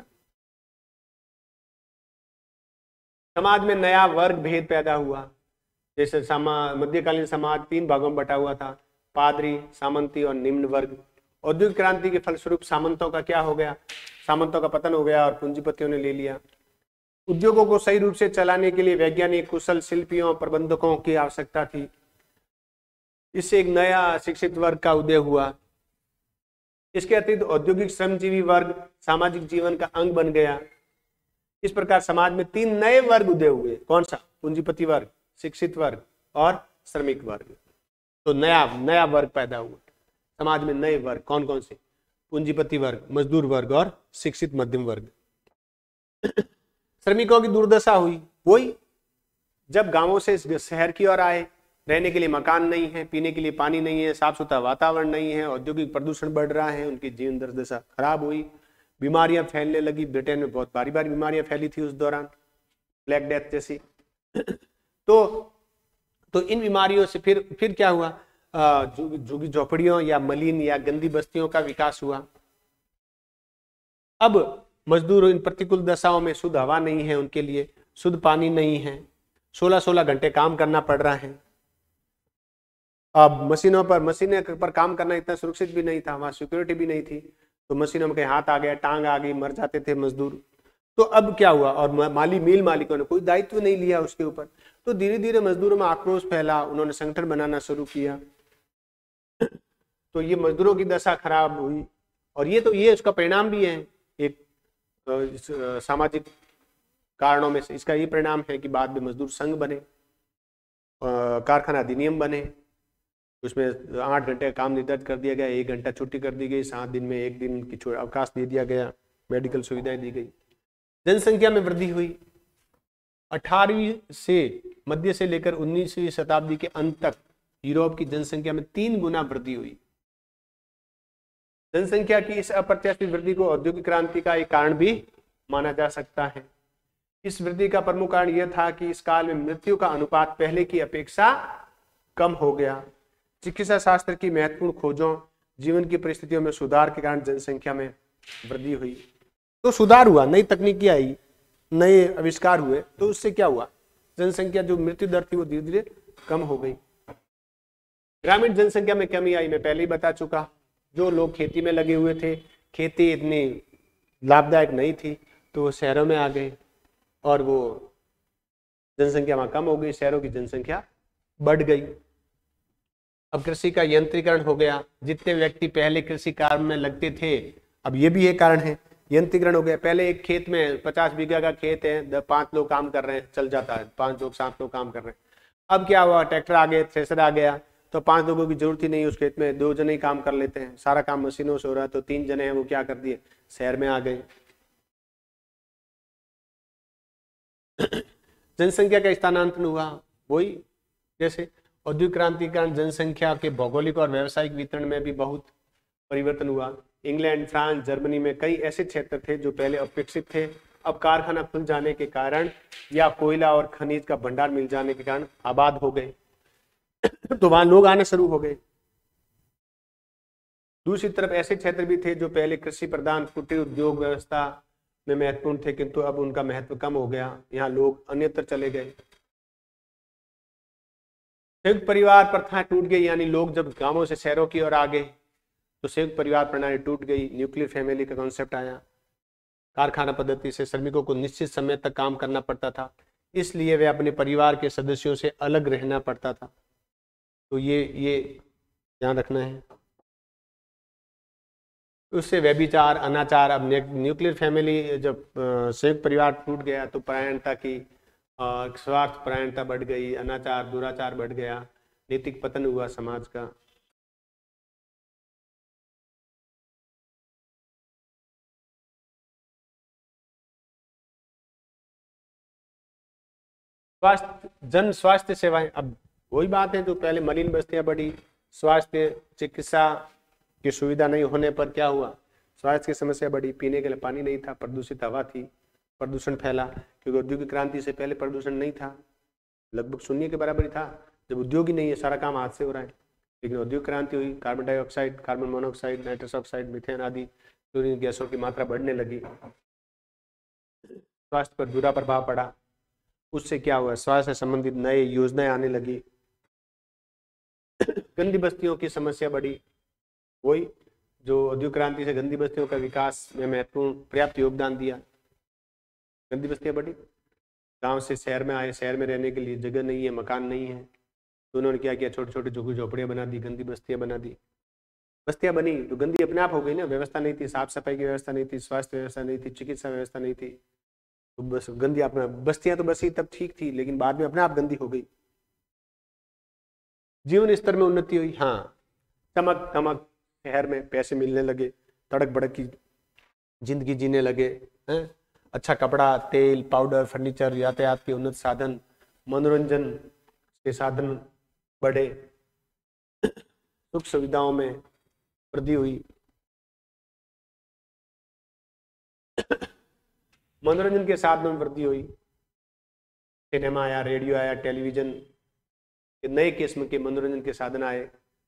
समाज में नया वर्ग भेद पैदा हुआ। जैसे समा मध्यकालीन समाज तीन भागों में बटा हुआ था, पादरी, सामंती और निम्न वर्ग। औद्योगिक क्रांति के फलस्वरूप सामंतों का क्या हो गया, सामंतों का पतन हो गया और पूंजीपतियों ने ले लिया। उद्योगों को सही रूप से चलाने के लिए वैज्ञानिक, कुशल शिल्पियों, प्रबंधकों की आवश्यकता थी। इससे एक नया शिक्षित वर्ग का उदय हुआ। इसके अतिरिक्त औद्योगिक श्रमजीवी वर्ग सामाजिक जीवन का अंग बन गया। इस प्रकार समाज में तीन नए वर्ग उदय हुए। कौन सा? पूंजीपति वर्ग, शिक्षित वर्ग और श्रमिक वर्ग। तो नया नया वर्ग पैदा हुआ समाज में। नए वर्ग कौन कौन से? पूंजीपति वर्ग, मजदूर वर्ग और शिक्षित मध्यम वर्ग। श्रमिकों की दुर्दशा हुई वही, जब गांवों से शहर की ओर आए, रहने के लिए मकान नहीं है, पीने के लिए पानी नहीं है, साफ सुथरा वातावरण नहीं है, औद्योगिक प्रदूषण बढ़ रहा है, उनकी जीवन दशा खराब हुई, बीमारियां फैलने लगी। ब्रिटेन में बहुत बारी बारी बीमारियां फैली थी उस दौरान, ब्लैक डेथ जैसी। तो तो इन बीमारियों से फिर फिर क्या हुआ? झुग्गी झोपड़ियों या मलिन या गंदी बस्तियों का विकास हुआ। अब मजदूर इन प्रतिकूल दशाओं में शुद्ध हवा नहीं है उनके लिए, शुद्ध पानी नहीं है, सोलह सोलह घंटे काम करना पड़ रहा है। अब मशीनों पर मशीनें पर काम करना इतना सुरक्षित भी नहीं था, वहां सिक्योरिटी भी नहीं थी, तो मशीनों में कहीं हाथ आ गया, टांग आ गई, मर जाते थे मजदूर। तो अब क्या हुआ? और माली मिल मालिकों ने कोई दायित्व नहीं लिया उसके ऊपर, तो धीरे धीरे मजदूरों में आक्रोश फैला, उन्होंने संगठन बनाना शुरू किया। तो ये मजदूरों की दशा खराब हुई, और ये तो ये उसका परिणाम भी है, एक सामाजिक कारणों में से इसका ये परिणाम है कि बाद में मजदूर संघ बने, कारखाना अधिनियम बने, उसमें आठ घंटे का काम निर्धारित कर दिया गया, एक घंटा छुट्टी कर दी गई, सात दिन में एक दिन की अवकाश दे दिया गया, मेडिकल सुविधाएं दी गई। जनसंख्या में वृद्धि हुई। अठारहवीं से मध्य से लेकर उन्नीसवीं शताब्दी के अंत तक यूरोप की जनसंख्या में तीन गुना वृद्धि हुई। जनसंख्या की इस अप्रत्याशित वृद्धि को औद्योगिक क्रांति का एक कारण भी माना जा सकता है। इस वृद्धि का प्रमुख कारण यह था कि इस काल में मृत्यु का अनुपात पहले की अपेक्षा कम हो गया। चिकित्सा शास्त्र की महत्वपूर्ण खोजों, जीवन की परिस्थितियों में सुधार के कारण जनसंख्या में वृद्धि हुई। तो सुधार हुआ, नई तकनीकी आई, नए आविष्कार हुए, तो उससे क्या हुआ? जनसंख्या जो मृत्यु दर थी वो धीरे धीरे कम हो गई। ग्रामीण जनसंख्या में कमी आई, मैं पहले ही बता चुका। जो लोग खेती में लगे हुए थे, खेती इतनी लाभदायक नहीं थी, तो वो शहरों में आ गए और वो जनसंख्या वहां कम हो गई, शहरों की जनसंख्या बढ़ गई। अब कृषि का यंत्रीकरण हो गया, जितने व्यक्ति पहले कृषि कार्य में लगते थे, अब ये भी एक कारण है, यंत्रीकरण हो गया। पहले एक खेत में पचास बीघा का खेत है, पांच लोग काम कर रहे हैं, चल जाता है, पांच लोग सात लोग काम कर रहे हैं। अब क्या हुआ? ट्रैक्टर आ गए, थ्रेसर आ गया, तो पांच लोगों की जरूरत ही नहीं, उस खेत में दो जने ही काम कर लेते हैं, सारा काम मशीनों से हो रहा है। तो तीन जने हैं, वो क्या कर दिए? शहर में आ गए। जनसंख्या का स्थानांतरण हुआ, वही जैसे औद्योगिक क्रांति के कारण जनसंख्या के भौगोलिक और व्यावसायिक वितरण में भी बहुत परिवर्तन हुआ। इंग्लैंड, फ्रांस, जर्मनी में कई ऐसे क्षेत्र थे जो पहले अपेक्षित थे, अब कारखाना खुल जाने के कारण या कोयला और खनिज का भंडार मिल जाने के कारण आबाद हो गए, तो वहां लोग आने शुरू हो गए। दूसरी तरफ ऐसे क्षेत्र भी थे जो पहले कृषि प्रधान कुटीर उद्योग व्यवस्था में महत्वपूर्ण थे, किंतु अब उनका महत्व कम हो गया, यहाँ लोग अन्यत्र चले गए। संयुक्त परिवार प्रथा टूट गई, यानी लोग जब गांवों से शहरों की ओर आ गए तो संयुक्त परिवार प्रणाली टूट गई, न्यूक्लियर फैमिली का कॉन्सेप्ट आया। कारखाना पद्धति से श्रमिकों को निश्चित समय तक काम करना पड़ता था, इसलिए वे अपने परिवार के सदस्यों से अलग रहना पड़ता था। तो ये ये ध्यान रखना है। उससे व्यभिचार, अनाचार, अब न्यूक्लियर फैमिली जब संयुक्त परिवार टूट गया तो परायणता की स्वार्थ परायणता बढ़ गई, अनाचार दुराचार बढ़ गया, नैतिक पतन हुआ समाज का। स्वास्थ्य, जन स्वास्थ्य सेवाएं, अब वही बात है जो पहले मलिन बस्तियां बढ़ी, स्वास्थ्य चिकित्सा की सुविधा नहीं होने पर क्या हुआ? स्वास्थ्य की समस्या बढ़ी, पीने के लिए पानी नहीं था, प्रदूषित हवा थी, प्रदूषण फैला, क्योंकि औद्योगिक क्रांति से पहले प्रदूषण नहीं था, लगभग शून्य के बराबर ही था। जब उद्योग ही नहीं है, सारा काम हाथ से हो रहा है। लेकिन औद्योगिक क्रांति हुई, carbon dioxide, carbon monoxide, nitrous oxide, methane आदि क्लोरीन गैसों की मात्रा बढ़ने लगी, स्वास्थ्य पर बुरा प्रभाव पड़ा। उससे क्या हुआ? स्वास्थ्य से संबंधित नए योजनाएं आने लगी, गंदी बस्तियों की समस्या बढ़ी, वही जो औद्योगिक क्रांति से गंदी बस्तियों का विकास में महत्वपूर्ण पर्याप्त योगदान दिया। गंदी बस्तियां बढ़ी, गांव से शहर में आए, शहर में रहने के लिए जगह नहीं है, मकान नहीं है, तो उन्होंने क्या किया, छोटे छोटे झुग्गी झोपड़ियां बना दी, गंदी बस्तियां बना दी। बस्तियां बनी तो गंदी अपने आप हो गई ना, व्यवस्था नहीं थी, साफ सफाई की व्यवस्था नहीं थी, स्वास्थ्य व्यवस्था नहीं थी, चिकित्सा व्यवस्था नहीं थी, तो बस गंदी अपना बस्तियां तो बसी तब ठीक थी, लेकिन बाद में अपने आप गंदी हो गई। जीवन स्तर में उन्नति हुई, हाँ, चमक धमक, शहर में पैसे मिलने लगे, तड़क भड़क की जिंदगी जीने लगे हैं, अच्छा कपड़ा, तेल, पाउडर, फर्नीचर, यातायात के उन्नत साधन, मनोरंजन के साधन बढ़े, सुख सुविधाओं में वृद्धि हुई। मनोरंजन के साधनों में वृद्धि हुई, सिनेमा आया, रेडियो आया, टेलीविजन, नए किस्म के मनोरंजन के साधन आए।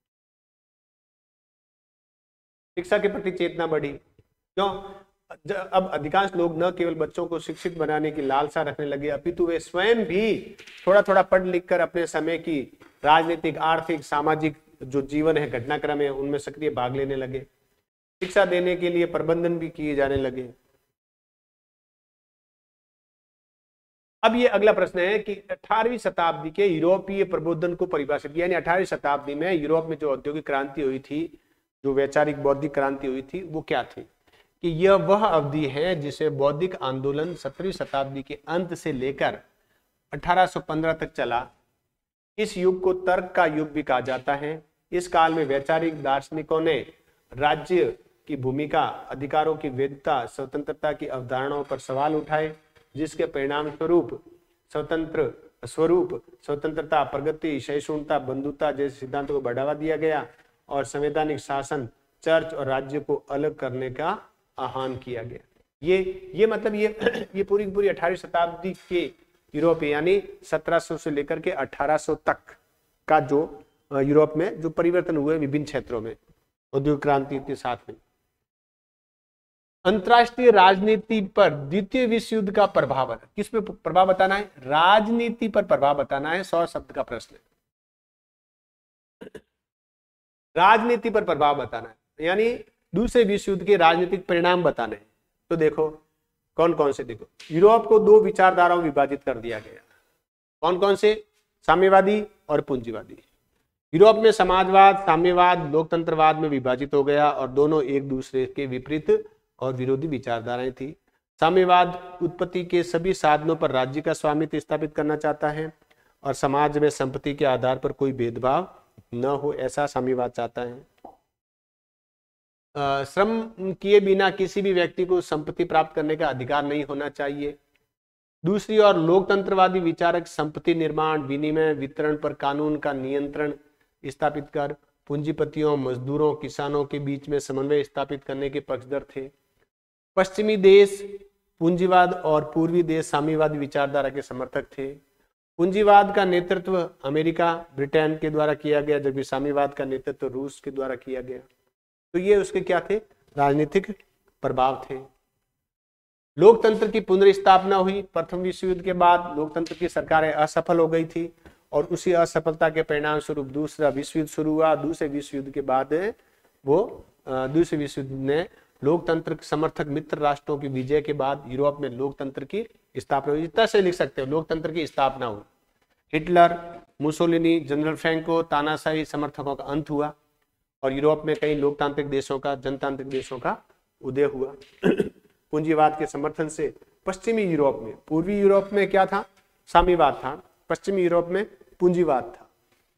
शिक्षा के प्रति चेतना बढ़ी, क्यों? अब अधिकांश लोग न केवल बच्चों को शिक्षित बनाने की लालसा रखने लगे, अपितु वे स्वयं भी थोड़ा थोड़ा पढ़ लिख कर अपने समय की राजनीतिक, आर्थिक, सामाजिक जो जीवन है, घटनाक्रम है, उनमें सक्रिय भाग लेने लगे। शिक्षा देने के लिए प्रबंधन भी किए जाने लगे। अब ये अगला प्रश्न है कि अठारहवीं शताब्दी के यूरोपीय प्रबोधन को परिभाषित किया, यानी अठारहवीं शताब्दी में यूरोप में जो औद्योगिक क्रांति हुई थी, जो वैचारिक बौद्धिक क्रांति हुई थी, वो क्या थी? कि यह वह अवधि है जिसे बौद्धिक आंदोलन सत्रहवीं शताब्दी के अंत से लेकर अठारह सौ पंद्रह तक चला। इस युग को तर्क का युग भी कहा जाता है। इस काल में वैचारिक दार्शनिकों ने राज्य की भूमिका, अधिकारों की वैधता, स्वतंत्रता की अवधारणाओं पर सवाल उठाए, जिसके परिणाम स्वरूप स्वतंत्र स्वरूप स्वतंत्रता, प्रगति, सहिष्णुता, बंधुता जैसे सिद्धांतों को बढ़ावा दिया गया और संवैधानिक शासन, चर्च और राज्य को अलग करने का आह्वान किया गया। ये ये मतलब ये ये पूरी पूरी अठारहवीं शताब्दी के यूरोप, यानी सत्रह सौ से लेकर के अठारह सौ तक का जो यूरोप में जो परिवर्तन हुए विभिन्न क्षेत्रों में औद्योगिक क्रांति के साथ में। अंतरराष्ट्रीय राजनीति पर द्वितीय विश्व युद्ध का प्रभाव, किस पे प्रभाव बताना है? राजनीति पर प्रभाव बताना है। सौ शब्द का प्रश्न है, राजनीति पर प्रभाव बताना है, यानी दूसरे विश्व युद्ध के राजनीतिक परिणाम बताने हैं। तो देखो कौन कौन से, देखो यूरोप को दो विचारधाराओं में विभाजित कर दिया गया। कौन कौन से? साम्यवादी और पूंजीवादी। यूरोप में समाजवाद, साम्यवाद, लोकतंत्रवाद में विभाजित हो गया और दोनों एक दूसरे के विपरीत और विरोधी विचारधाराएं थी। साम्यवाद उत्पत्ति के सभी साधनों पर राज्य का स्वामित्व स्थापित करना चाहता है और समाज में संपत्ति के आधार पर कोई भेदभाव न हो, ऐसा साम्यवाद चाहता है। श्रम किए बिना किसी भी व्यक्ति को संपत्ति प्राप्त करने का अधिकार नहीं होना चाहिए। दूसरी ओर लोकतंत्रवादी विचारक संपत्ति निर्माण, विनिमय, वितरण पर कानून का नियंत्रण स्थापित कर पूंजीपतियों, मजदूरों, किसानों के बीच में समन्वय स्थापित करने के पक्षधर थे। पश्चिमी देश पूंजीवाद और पूर्वी देश साम्यवादी विचारधारा के समर्थक थे। पूंजीवाद का नेतृत्व अमेरिका, ब्रिटेन के द्वारा किया गया, जबकि साम्यवाद का नेतृत्व रूस के द्वारा किया गया। तो ये उसके क्या थे? राजनीतिक प्रभाव थे। लोकतंत्र की पुनर्स्थापना हुई। प्रथम विश्व युद्ध के बाद लोकतंत्र की सरकारें असफल हो गई थी और उसी असफलता के परिणाम स्वरूप दूसरा विश्व युद्ध शुरू हुआ। दूसरे विश्व युद्ध के बाद वो दूसरे विश्व युद्ध ने लोकतंत्र समर्थक मित्र राष्ट्रों की विजय के बाद यूरोप में लोकतंत्र की स्थापना हुई। इतना से लिख सकते हो, लोकतंत्र की स्थापना हुई। हिटलर, मुसोलिनी, जनरल फ्रैंको, तानाशाही समर्थकों का अंत हुआ और यूरोप में कई लोकतांत्रिक देशों का, जनतांत्रिक देशों का उदय हुआ। पूंजीवाद के समर्थन से पश्चिमी यूरोप में, पूर्वी यूरोप में क्या था? साम्यवाद था। पश्चिमी यूरोप में पूंजीवाद था।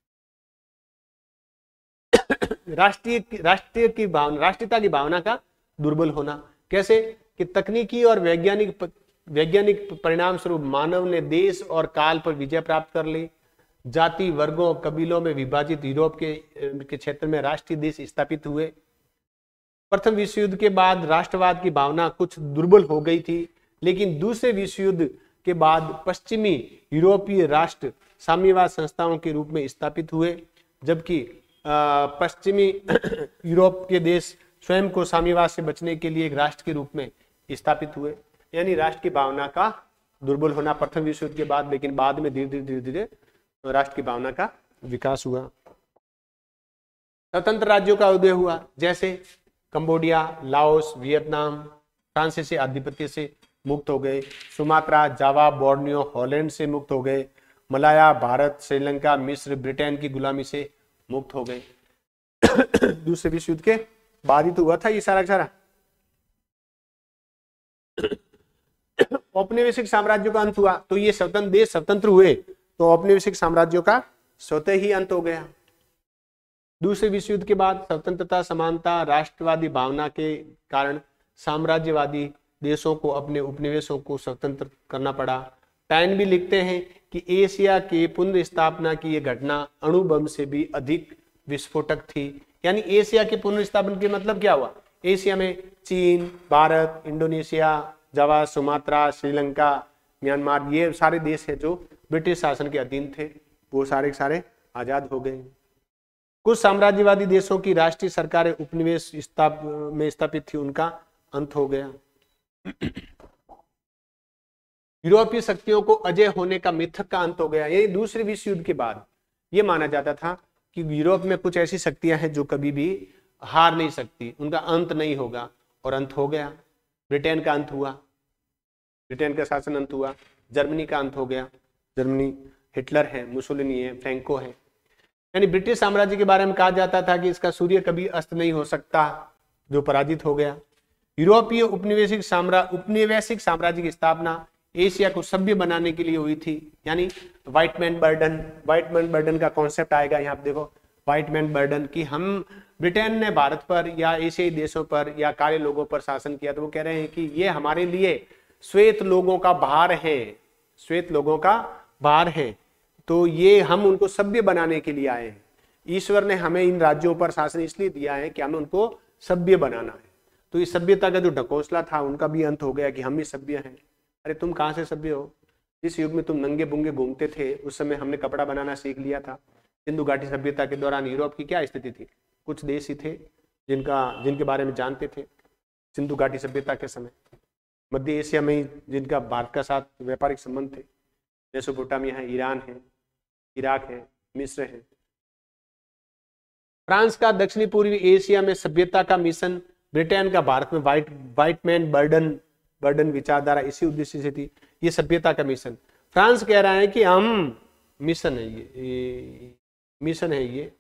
राष्ट्रीय राष्ट्रीय की भावना, राष्ट्रीयता की भावना का दुर्बल होना। कैसे? कि तकनीकी और वैज्ञानिक वैज्ञानिक परिणाम स्वरूप मानव ने देश और काल पर विजय प्राप्त कर ली। जाति, वर्गों, कबीलों में विभाजित यूरोप के के क्षेत्र में राष्ट्रीय देश स्थापित हुए। प्रथम विश्व युद्ध के बाद राष्ट्रवाद की भावना कुछ दुर्बल हो गई थी, लेकिन दूसरे विश्व युद्ध के बाद पश्चिमी यूरोपीय राष्ट्र साम्यवाद संस्थाओं के रूप में स्थापित हुए, जबकि पश्चिमी यूरोप के देश स्वयं को साम्यवाद से बचने के लिए एक राष्ट्र के रूप में स्थापित हुए। यानी राष्ट्र की भावना का दुर्बल होना प्रथम विश्व युद्ध के बाद, लेकिन बाद में धीरे धीरे धीरे धीरे राष्ट्र की भावना का विकास हुआ। स्वतंत्र राज्यों का उदय हुआ, जैसे कंबोडिया, लाओस, वियतनाम फ्रांसीसी आधिपत्य से मुक्त हो गए। सुमात्रा, जावा, बोर्नियो हॉलैंड से मुक्त हो गए। मलाया, भारत, श्रीलंका, मिस्र, ब्रिटेन की गुलामी से मुक्त हो गए। दूसरे विश्व युद्ध के बाद ही तो हुआ था ये सारा सारा। औपनिवेशिक साम्राज्यों का अंत हुआ तो ये स्वतंत्र देश स्वतंत्र हुए तो औपनिवेशिक साम्राज्यों का स्वतः ही अंत हो गया। दूसरे विश्व युद्ध के बाद स्वतंत्रता, समानता, राष्ट्रवादी भावना के कारण साम्राज्यवादी देशों को अपने उपनिवेशों को स्वतंत्र करना पड़ा। टाइन भी लिखते हैं कि एशिया के पुनर्स्थापना की यह घटना अणु बम से भी अधिक विस्फोटक थी। यानी एशिया के पुनर्स्थापन के मतलब क्या हुआ? एशिया में चीन, Bharat, Indonesia, Java, Sumatra, Sri Lanka, Myanmar, ये सारे देश हैं जो ब्रिटिश शासन के अधीन थे, वो सारे के सारे आजाद हो गए। कुछ साम्राज्यवादी देशों की राष्ट्रीय सरकारें उपनिवेश स्थाप में स्थापित थी, उनका अंत हो गया। यूरोपीय शक्तियों को अजय होने का मिथक का अंत हो गया। यही दूसरे विश्व युद्ध के बाद यह माना जाता था कि यूरोप में कुछ ऐसी शक्तियां हैं जो कभी भी हार नहीं सकती, उनका अंत नहीं होगा, और अंत हो गया। ब्रिटेन का अंत हुआ, ब्रिटेन का शासन अंत हुआ। जर्मनी का अंत हो गया, जर्मनी हिटलर है, मुसोलिनी है, फ्रैंको है। यानी ब्रिटिश साम्राज्य के बारे में कहा जाता था कि इसका सूर्य कभी अस्त नहीं हो सकता, जो पराजित हो गया। यूरोपीय उपनिवेशिक साम्राज्य उपनिवेशिक साम्राज्य की स्थापना एशिया को सभ्य बनाने के लिए हुई थी। यानी white man burden, white man burden का कॉन्सेप्ट आएगा यहाँ पे, देखो व्हाइट मैन बर्डन, कि हम ब्रिटेन ने भारत पर या एशियाई देशों पर या काले लोगों पर शासन किया, तो वो कह रहे हैं कि ये हमारे लिए श्वेत लोगों का भार है, श्वेत लोगों का भार है, तो ये हम उनको सभ्य बनाने के लिए आए हैं। ईश्वर ने हमें इन राज्यों पर शासन इसलिए दिया है कि हमें उनको सभ्य बनाना है। तो इस सभ्यता का जो ढकोसला था उनका भी अंत हो गया कि हम भी सभ्य हैं। अरे तुम कहाँ से सभ्य हो? जिस युग में तुम नंगे बुंगे घूमते थे उस समय हमने कपड़ा बनाना सीख लिया था। सिंधु घाटी सभ्यता के दौरान यूरोप की क्या स्थिति थी? कुछ देश ही थे जिनका जिनके बारे में जानते थे सिंधु घाटी सभ्यता के समय। मध्य एशिया में ही जिनका भारत का साथ व्यापारिक संबंध थे, मेसोपोटामिया है, ईरान है, इराक है, मिस्र है। फ्रांस का दक्षिणी पूर्वी एशिया में सभ्यता का मिशन, ब्रिटेन का भारत में white white man burden burden विचारधारा इसी उद्देश्य से थी। ये सभ्यता का मिशन। फ्रांस कह रहा है कि हम मिशन है ये, ये मिशन है ये।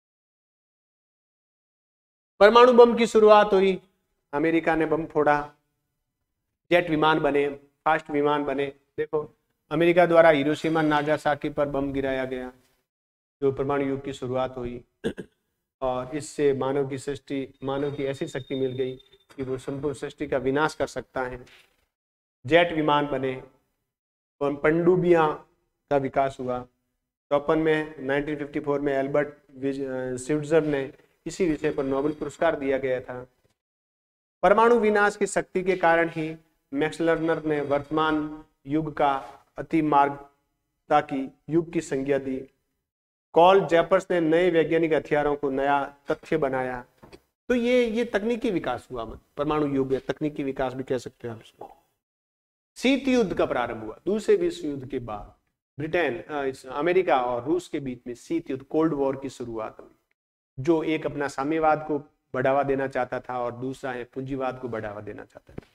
परमाणु बम की शुरुआत हुई, अमेरिका ने बम फोड़ा, जेट विमान बने, फास्ट विमान बने। देखो अमेरिका द्वारा हिरोशिमा नागासाकी पर बम गिराया गया, जो परमाणु युग की शुरुआत हुई, और इससे मानव की सृष्टि मानव की ऐसी शक्ति मिल गई कि वो संपूर्ण सृष्टि का विनाश कर सकता है। जेट विमान बने, पनडुब्बियां का विकास हुआ। चौपन में नाइनटीन फिफ्टी फोर में एल्बर्ट स्विट्जर ने इसी विषय पर नोबेल पुरस्कार दिया गया था। परमाणु विनाश की शक्ति के कारण ही मैक्स लर्नर ने वर्तमान युग का अति मार्गता की युग की संज्ञा दी। कॉल जैपर्स ने नए वैज्ञानिक हथियारों को नया तथ्य बनाया। तो ये ये तकनीकी विकास हुआ, परमाणु युग है, तकनीकी विकास भी कह सकते हैं आप इसको। शीत युद्ध का प्रारंभ हुआ दूसरे विश्व युद्ध के बाद। ब्रिटेन, अमेरिका और रूस के बीच में शीत युद्ध, कोल्ड वॉर की शुरुआत हुई, जो एक अपना साम्यवाद को बढ़ावा देना चाहता था और दूसरा है पूंजीवाद को बढ़ावा देना चाहता था।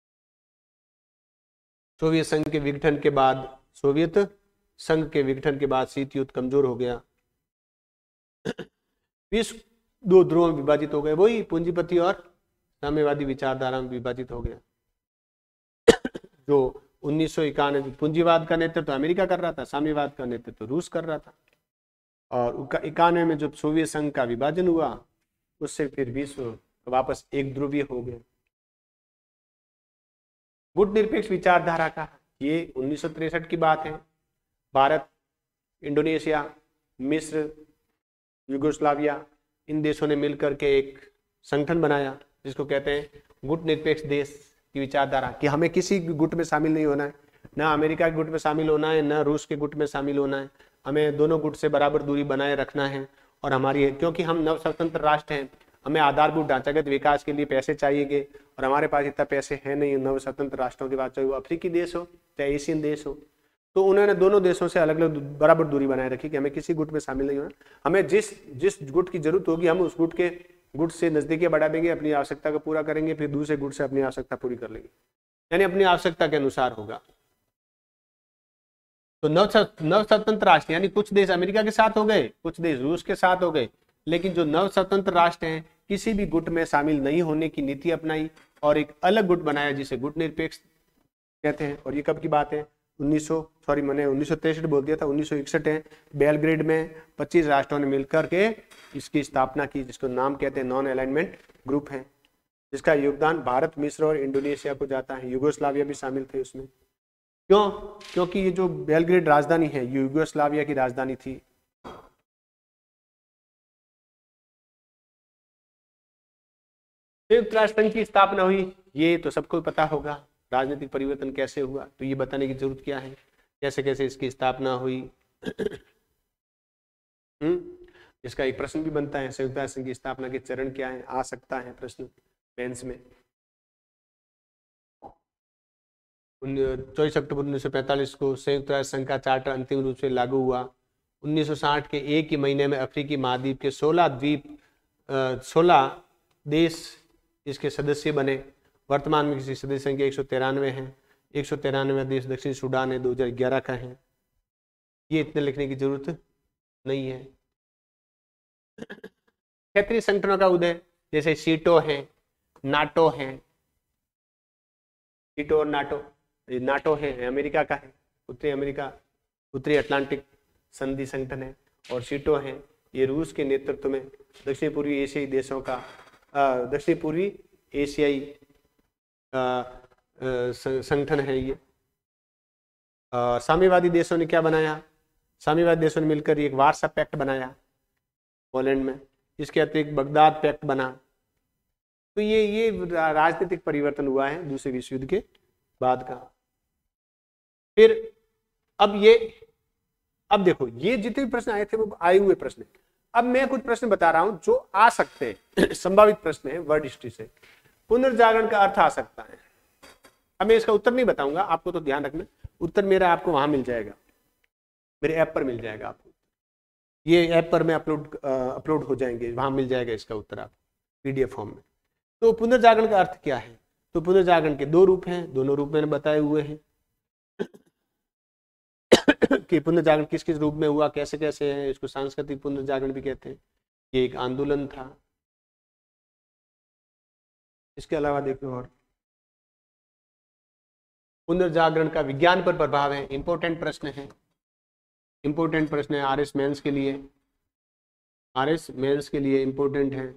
सोवियत संघ के विघटन के बाद सोवियत संघ के विघटन के बाद शीत युद्ध कमजोर हो गया। विश्व दो ध्रुवों में विभाजित हो गए, वही पूंजीपति और साम्यवादी विचारधारा में विभाजित हो गया। जो उन्नीस सौ इक्यानवे पूंजीवाद का नेतृत्व अमेरिका कर रहा था, साम्यवाद का नेतृत्व रूस कर रहा था, और इक्यानवे में जब सोवियत संघ का विभाजन हुआ उससे फिर विश्व वापस एक ध्रुवीय हो गया। गुट निरपेक्ष विचारधारा का ये उन्नीस सौ तिरसठ की बात है। भारत, इंडोनेशिया, मिस्र, यूगोस्लाविया, इन देशों ने मिलकर के एक संगठन बनाया जिसको कहते हैं गुट निरपेक्ष देश की विचारधारा, कि हमें किसी गुट में शामिल नहीं होना है, ना अमेरिका के गुट में शामिल होना है, ना रूस के गुट में शामिल होना है, हमें दोनों गुट से बराबर दूरी बनाए रखना है। और हमारी, क्योंकि हम नव स्वतंत्र राष्ट्र हैं, हमें आधारभूत ढांचागत विकास के लिए पैसे चाहिए, और हमारे पास इतना पैसे है नहीं नव स्वतंत्र राष्ट्रों के बाद, चाहे वो अफ्रीकी देश हो चाहे एशियन देश हो। तो उन्होंने दोनों देशों से अलग अलग बराबर दूरी बनाए रखी कि हमें किसी गुट में शामिल नहीं होना, हमें जिस जिस गुट की जरूरत होगी हम उस गुट के गुड से नजदीकी बढ़ा देंगे, अपनी आवश्यकता को पूरा करेंगे, फिर दूसरे गुड से अपनी आवश्यकता पूरी कर लेंगे, यानी अपनी आवश्यकता के अनुसार होगा। तो नव नव स्वतंत्र राष्ट्र यानी कुछ देश अमेरिका के साथ हो गए, कुछ देश रूस के साथ हो गए, लेकिन जो नव स्वतंत्र राष्ट्र हैं किसी भी गुट में शामिल नहीं होने की नीति अपनाई और एक अलग गुट बनाया जिसे गुट निरपेक्ष कहते हैं। और ये कब की बात है? उन्नीस सौ सॉरी मैंने उन्नीस सौ तिरसठ बोल दिया था, उन्नीस सौ इकसठ है। बेलग्रेड में पच्चीस राष्ट्रों ने मिलकर के इसकी स्थापना की, जिसको नाम कहते हैं नॉन अलाइनमेंट ग्रुप है, जिसका योगदान भारत, मिस्र और इंडोनेशिया को जाता है। यूगोस्लाविया भी शामिल थे उसमें। क्यों? क्योंकि ये जो बेलग्रेड राजधानी है ये यूगोस्लाविया की राजधानी थी। संयुक्त राष्ट्र संघ की स्थापना हुई, ये तो सबको पता होगा। राजनीतिक परिवर्तन कैसे हुआ तो ये बताने की जरूरत क्या है, कैसे कैसे इसकी स्थापना हुई। हम्म इसका एक प्रश्न भी बनता है, संयुक्त राष्ट्र संघ की स्थापना के चरण क्या है, आ सकता है प्रश्न मेंस में। चौबीस अक्टूबर उन्नीस सौ पैंतालीस को संयुक्त राष्ट्र संघ का चार्टर अंतिम रूप से लागू हुआ। उन्नीस सौ साठ के एक ही महीने में अफ्रीकी महाद्वीप के सोलह द्वीप सोलह देश इसके सदस्य बने। वर्तमान में किसी सदस्य संख्या एक सौ तिरानवे है। एक सौ तिरानवे देश दक्षिण सूडान है, दो हज़ार ग्यारह का है। ये इतने लिखने की जरूरत नहीं है। क्षेत्रीय संगठनों का उदय, जैसे सीटो है, नाटो है। सीटो और नाटो, नाटो है अमेरिका का है, उत्तरी अमेरिका उत्तरी अटलांटिक संधि संगठन है। और सीटो है ये रूस के नेतृत्व में दक्षिण पूर्वी एशियाई देशों का दक्षिण पूर्वी एशियाई संगठन है। ये साम्यवादी देशों ने क्या बनाया? साम्यवादी देशों ने मिलकर एक वार्सा पैक्ट बनाया पोलैंड में। इसके अतिरिक्त बगदाद पैक्ट बना। तो ये ये राजनीतिक परिवर्तन हुआ है दूसरे विश्व युद्ध के बाद का। फिर अब ये अब देखो ये जितने भी प्रश्न आए थे वो आए हुए प्रश्न। अब मैं कुछ प्रश्न बता रहा हूं जो आ सकते हैं, संभावित प्रश्न है वर्ड हिस्ट्री से। पुनर्जागरण का अर्थ आ सकता है। अब मैं इसका उत्तर नहीं बताऊंगा, आपको तो ध्यान रखना, उत्तर मेरा आपको वहां मिल जाएगा, मेरे ऐप पर मिल जाएगा आपको। ये ऐप पर मैं अपलोड अपलोड हो जाएंगे, वहां मिल जाएगा इसका उत्तर आपको पीडीएफ फॉर्म में। तो पुनर्जागरण का अर्थ क्या है? तो पुनर्जागरण के दो रूप हैं, दोनों रूप मैंने बताए हुए हैं कि पुनर्जागरण किस किस रूप में हुआ, कैसे कैसे है। इसको सांस्कृतिक पुनर्जागरण भी कहते हैं। ये एक आंदोलन था। इसके अलावा देखो और पुनर्जागरण का विज्ञान पर प्रभाव है, इंपॉर्टेंट प्रश्न है। इंपॉर्टेंट प्रश्न है आर एस मेंस के लिए, आर एस मेंस के लिए इंपॉर्टेंट है।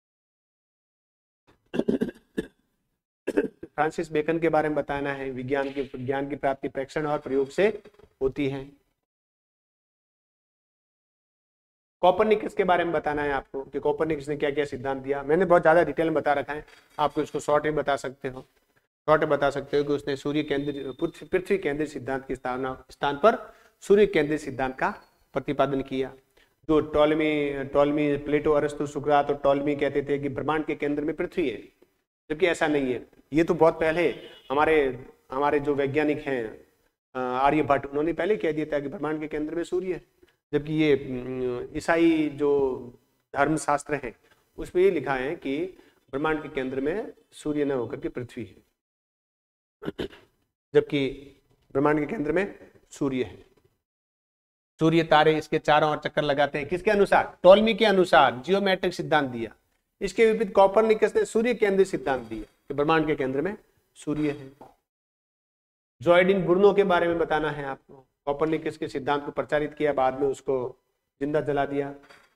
फ्रांसिस बेकन के बारे में बताना है। विज्ञान की विज्ञान की प्राप्ति प्रेक्षण और प्रयोग से होती है। कोपरनिकस के बारे में बताना है आपको कि कोपरनिकस ने क्या क्या सिद्धांत दिया। मैंने बहुत ज्यादा डिटेल में बता रखा है, आपको इसको शॉर्ट में बता सकते हो। शॉर्ट में बता सकते हो कि उसने सूर्य केंद्रित पृथ्वी केंद्रित सिद्धांत की स्थापना स्थान पर सूर्य केंद्रित सिद्धांत का प्रतिपादन किया। जो टॉलमी टॉलमी प्लेटो, अरस्तु, सुकरात और टॉलमी कहते थे कि ब्रह्मांड के केंद्र में पृथ्वी है, जबकि ऐसा नहीं है। ये तो बहुत पहले हमारे हमारे जो वैज्ञानिक हैं आर्यभट्ट, उन्होंने पहले कह दिया था कि ब्रह्मांड के केंद्र में सूर्य है। जबकि ये ईसाई जो धर्मशास्त्र है उसमें ये लिखा है कि ब्रह्मांड के केंद्र में सूर्य न होकर के पृथ्वी है, जबकि ब्रह्मांड के केंद्र में सूर्य है। सूर्य तारे इसके चारों ओर चक्कर लगाते हैं, किसके अनुसार? टॉलमी के अनुसार जियोमेट्रिक सिद्धांत दिया। इसके विपरीत कोपरनिकस ने सूर्य केंद्रित सिद्धांत दिया कि ब्रह्मांड के केंद्र में सूर्य है। जॉयडिन बुर्नो के बारे में बताना है आपको। कोपरनिकस के सिद्धांत को प्रचारित किया, बाद में उसको जिंदा जला दिया।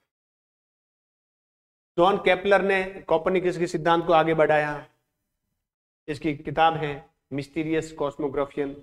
जॉन केपलर ने कोपरनिकस के सिद्धांत को आगे बढ़ाया। इसकी किताब है मिस्टीरियस कॉस्मोग्राफियन।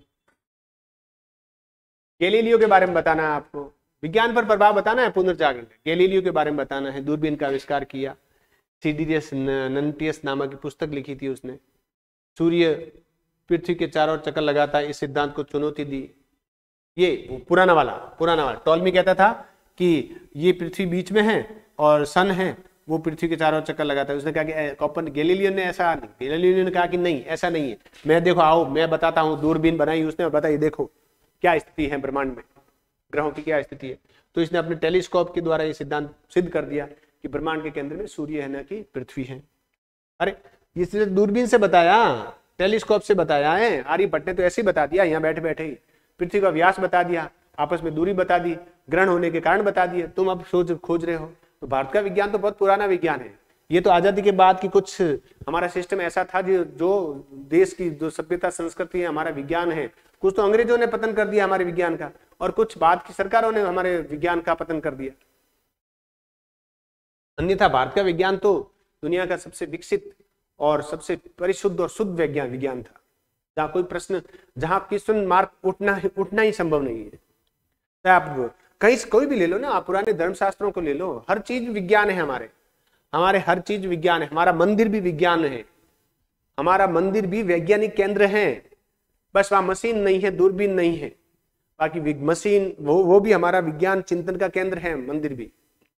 गैलीलियो के बारे में बताना है आपको। विज्ञान पर प्रभाव बताना है पुनर्जागरण। गैलीलियो के बारे में बताना है, दूरबीन का आविष्कार किया। सीडीरियस नंटियस नामक की पुस्तक लिखी थी उसने। सूर्य पृथ्वी के चारों ओर चक्कर लगाता है, इस सिद्धांत को चुनौती दी। ये पुराना वाला पुराना वाला टॉलमी कहता था कि ये पृथ्वी बीच में है और सन है, वो पृथ्वी के चारों ओर चक्कर लगाता है। उसने कहा कि कॉपर गैलीलियो ने ऐसा नहीं, गैलीलियो ने कहा कि नहीं ऐसा नहीं है, मैं देखो आओ मैं बताता हूँ। दूरबीन बनाई उसने और बताई देखो क्या स्थिति है ब्रह्मांड में, ग्रहों की क्या स्थिति है। तो इसने अपने टेलीस्कोप के द्वारा ये सिद्धांत सिद्ध कर दिया कि ब्रह्मांड के केंद्र में सूर्य है ना कि पृथ्वी है। अरे ये दूरबीन से बताया, टेलीस्कोप से बताया है, आर्यभट्ट ने तो ऐसे ही बता दिया यहाँ बैठे बैठे ही। पृथ्वी का व्यास बता दिया, आपस में दूरी बता दी, ग्रहण होने के कारण बता दिए, तुम अब सोच खोज रहे हो। तो भारत का विज्ञान तो बहुत पुराना विज्ञान है। ये तो आजादी के बाद की कुछ हमारा सिस्टम ऐसा था जो जो देश की जो सभ्यता संस्कृति है, हमारा विज्ञान है, कुछ तो अंग्रेजों ने पतन कर दिया हमारे विज्ञान का, और कुछ बाद की सरकारों ने हमारे विज्ञान का पतन कर दिया। अन्यथा भारत का विज्ञान तो दुनिया का सबसे विकसित और सबसे परिशुद्ध और शुद्ध विज्ञान विज्ञान था, जहां कोई प्रश्न, जहां क्वेश्चन मार्क उठना उठना ही संभव नहीं है। तो आप कहीं कोई भी ले लो ना, आप पुराने धर्मशास्त्रों को ले लो, हर चीज विज्ञान है हमारे हमारे हर चीज विज्ञान है। हमारा मंदिर भी विज्ञान है, हमारा मंदिर भी वैज्ञानिक केंद्र है, बस वहां मशीन नहीं है, दूरबीन नहीं है, बाकी मशीन वो वो भी हमारा विज्ञान चिंतन का केंद्र है, मंदिर भी।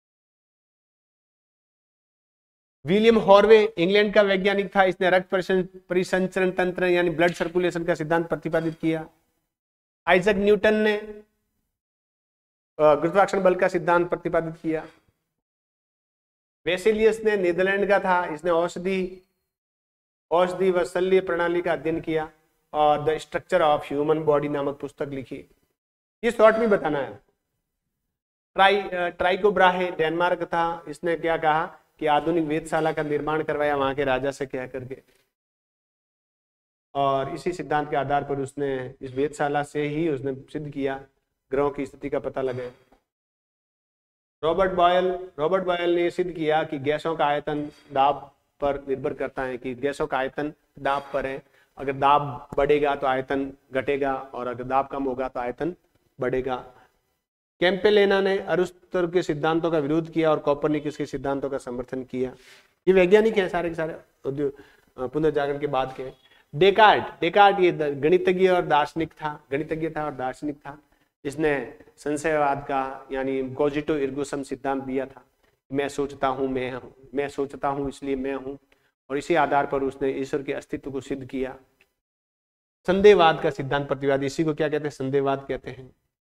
विलियम हॉर्वे इंग्लैंड का वैज्ञानिक था, इसने रक्त परिसंचरण तंत्र यानी ब्लड सर्कुलेशन का सिद्धांत प्रतिपादित किया। आइजक न्यूटन ने गुरुत्वाकर्षण बल का सिद्धांत प्रतिपादित किया। वेसेलियस ने नीदरलैंड का था, इसने औषधि औषधि व शल्य प्रणाली का अध्ययन किया और the structure of human body नामक पुस्तक लिखी। ये शॉर्ट में बताना है। ट्राई ट्राइको ब्राहे डेनमार्क था, इसने क्या कहा कि आधुनिक वेधशाला का निर्माण करवाया वहां के राजा से कह करके, और इसी सिद्धांत के आधार पर उसने इस वेधशाला से ही उसने सिद्ध किया ग्रहों की स्थिति का पता लगाया। रॉबर्ट बॉयल रॉबर्ट बॉयल ने सिद्ध किया कि गैसों का आयतन दाब पर निर्भर करता है, कि गैसों का आयतन दाब पर है, अगर दाब बढ़ेगा तो आयतन घटेगा और अगर दाब कम होगा तो आयतन बढ़ेगा। कैंपेलेना ने अरिस्टोटल के सिद्धांतों का विरोध किया और कोपरनिकस के सिद्धांतों का समर्थन किया। ये वैज्ञानिक है सारे के सारे, पुनर्जागरण के बाद के। डेकार्ट डेकार्ट ये गणितज्ञ और दार्शनिक था गणितज्ञ था और दार्शनिक था। इसने संशयवाद का यानी कॉजिटो एर्गो सम सिद्धांत दिया था, मैं सोचता हूँ मैं हूँ मैं सोचता हूँ इसलिए मैं हूँ, और इसी आधार पर उसने ईश्वर के अस्तित्व को सिद्ध किया। संदेहवाद का सिद्धांत प्रतिवाद, इसी को क्या कहते हैं, संदेहवाद कहते हैं।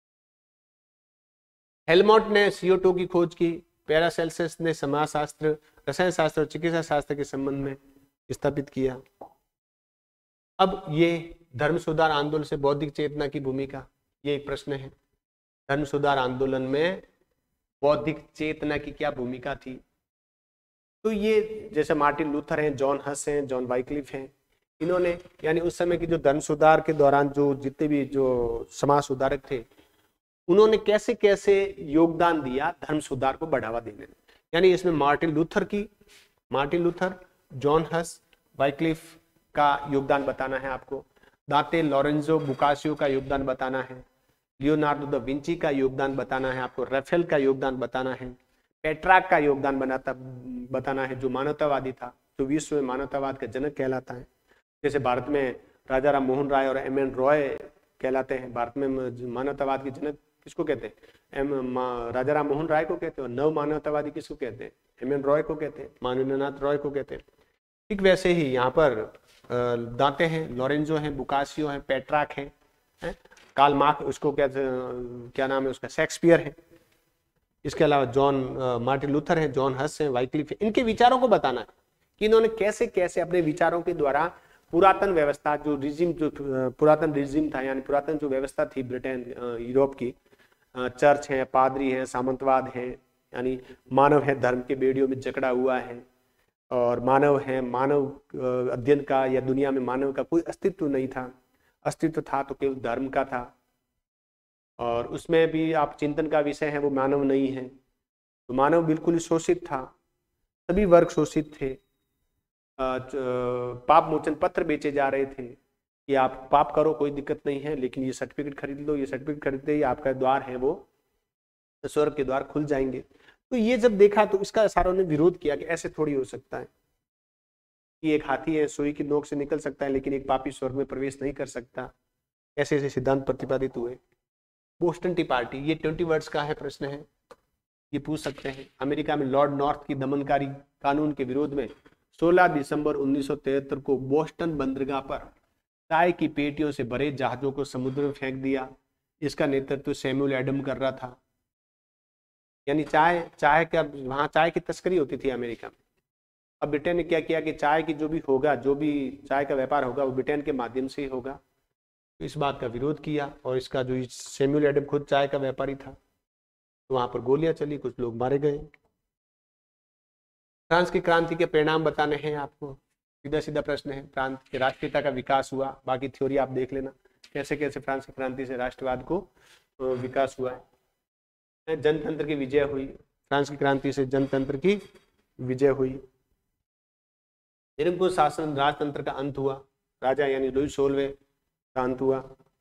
हेलमोट ने सी ओ टू की खोज की। पैरासेल्सस ने समाजशास्त्र, रसायन शास्त्र और चिकित्सा शास्त्र के संबंध में स्थापित किया। अब ये धर्म सुधार आंदोलन से बौद्धिक चेतना की भूमिका, ये एक प्रश्न है। धर्म सुधार आंदोलन में बौद्धिक चेतना की क्या भूमिका थी? तो ये जैसे मार्टिन लूथर हैं, जॉन हस हैं, जॉन वाइक्लिफ हैं, इन्होंने यानी उस समय की जो धर्म सुधार के दौरान जो जितने भी जो समाज सुधारक थे, उन्होंने कैसे कैसे योगदान दिया धर्म सुधार को बढ़ावा देने में। यानी इसमें मार्टिन लूथर की Martin Luther, John Huss, Wycliffe का योगदान बताना है आपको। दांते लोरेंजो बुकासियो का योगदान बताना है। लियोनार्डो दा विंची का योगदान बताना है आपको। राफेल का योगदान बताना है। पेट्रार्क का योगदान बनाता बताना है, जो मानवतावादी था, जो विश्व में मानवतावाद का जनक कहलाता है। जैसे भारत में राजा राम मोहन राय और एम एन रॉय कहलाते हैं। भारत में मानवतावाद के जनक किसको कहते हैं? एम राजा राम मोहन राय को कहते हैं। और नव मानवतावादी किसको कहते हैं? एम एन रॉय को कहते हैं, मानवेंद्रनाथ रॉय को कहते हैं। ठीक वैसे ही यहाँ पर दांते हैं, लोरेंजो हैं, बुकासियो हैं, पेट्रार्क हैं, है? कार्ल मार्क्स, उसको क्या क्या नाम है उसका, शेक्सपियर है। इसके अलावा जॉन मार्टिन लूथर है, जॉन हस है, वाइक्लिफ है। इनके विचारों को बताना है कि इन्होंने कैसे कैसे अपने विचारों के द्वारा पुरातन व्यवस्था, जो रिजिम जो पुरातन रिजिम था, यानी पुरातन जो व्यवस्था थी ब्रिटेन यूरोप की, चर्च है, पादरी है, सामंतवाद है, यानी मानव है धर्म के बेड़ियों में जकड़ा हुआ है, और मानव है, मानव अध्ययन का या दुनिया में मानव का कोई अस्तित्व नहीं था, अस्तित्व था तो केवल धर्म का था, और उसमें भी आप चिंतन का विषय है वो मानव नहीं है। तो मानव बिल्कुल ही शोषित था, सभी वर्ग शोषित थे। पाप मोचन पत्र बेचे जा रहे थे कि आप पाप करो कोई दिक्कत नहीं है, लेकिन ये सर्टिफिकेट खरीद लो, ये सर्टिफिकेट खरीदते ही आपका द्वार है वो स्वर्ग के द्वार खुल जाएंगे। तो ये जब देखा तो इसका सारों ने विरोध किया कि ऐसे थोड़ी हो सकता है कि एक हाथी है सुई की नोक से निकल सकता है, लेकिन एक पापी स्वर्ग में प्रवेश नहीं कर सकता। ऐसे ऐसे सिद्धांत प्रतिपादित हुए। बोस्टन टी पार्टी, ये ट्वेंटी वर्ड्स का है प्रश्न है, ये पूछ सकते हैं। अमेरिका में लॉर्ड नॉर्थ की दमनकारी कानून के विरोध में सोलह दिसंबर उन्नीस सौ तिहत्तर को बोस्टन बंदरगाह पर चाय की पेटियों से भरे जहाजों को समुद्र में फेंक दिया। इसका नेतृत्व सैमुअल एडम कर रहा था। यानी चाय चाय का वहाँ चाय की तस्करी होती थी अमेरिका में। अब ब्रिटेन ने क्या किया कि चाय की जो भी होगा, जो भी चाय का व्यापार होगा वो ब्रिटेन के माध्यम से ही होगा। तो इस बात का विरोध किया और इसका जो सैमुअल एडम खुद चाय का व्यापारी था, तो वहाँ पर गोलियां चली, कुछ लोग मारे गए। फ्रांस की क्रांति के परिणाम बताने हैं आपको, सीधा सीधा प्रश्न है। फ्रांस के राष्ट्रीयता का विकास हुआ, बाकी थ्योरी आप देख लेना कैसे कैसे फ्रांस की क्रांति से राष्ट्रवाद को विकास हुआ है। जनतंत्र की विजय हुई, फ्रांस की क्रांति से जनतंत्र की विजय हुई। निरंकुश शासन राजतंत्र का अंत हुआ, राजा यानी लुई सोलहवें का अंत हुआ।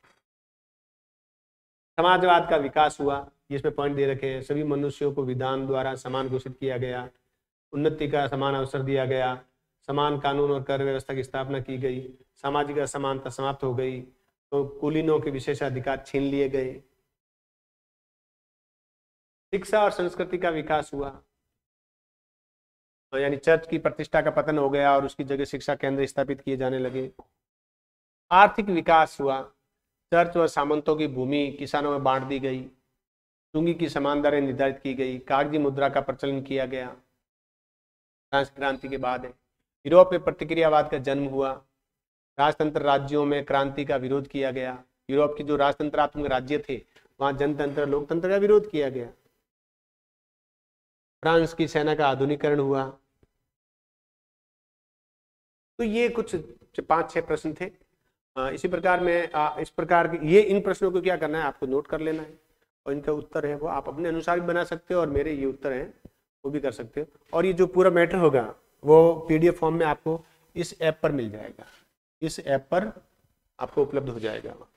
समाजवाद का विकास हुआ, इसमें पॉइंट दे रखे हैं। सभी मनुष्यों को विधान द्वारा समान घोषित किया गया, उन्नति का समान अवसर दिया गया, समान कानून और कर व्यवस्था की स्थापना की गई, सामाजिक असमानता समाप्त हो गई, तो कुलीनों के विशेषाधिकार छीन लिए गए। शिक्षा और संस्कृति का विकास हुआ, यानी चर्च की प्रतिष्ठा का पतन हो गया और उसकी जगह शिक्षा केंद्र स्थापित किए जाने लगे। आर्थिक विकास हुआ, चर्च व सामंतों की भूमि किसानों में बांट दी गई, चुंगी की समान दरें निर्धारित की गई, कागजी मुद्रा का प्रचलन किया गया। फ्रांस क्रांति के बाद है। यूरोप में प्रतिक्रियावाद का जन्म हुआ, राजतंत्र राज्यों में क्रांति का विरोध किया गया। यूरोप के जो राजतंत्रात्मक राज्य थे वहां जनतंत्र लोकतंत्र का विरोध किया गया। फ्रांस की सेना का आधुनिकीकरण हुआ। तो ये कुछ पांच छह प्रश्न थे। आ, इसी प्रकार में आ, इस प्रकार के ये इन प्रश्नों को क्या करना है, आपको नोट कर लेना है और इनका उत्तर है वो आप अपने अनुसार भी बना सकते हो और मेरे ये उत्तर हैं वो भी कर सकते हो। और ये जो पूरा मैटर होगा वो पीडीएफ फॉर्म में आपको इस ऐप पर मिल जाएगा, इस ऐप पर आपको उपलब्ध हो जाएगा।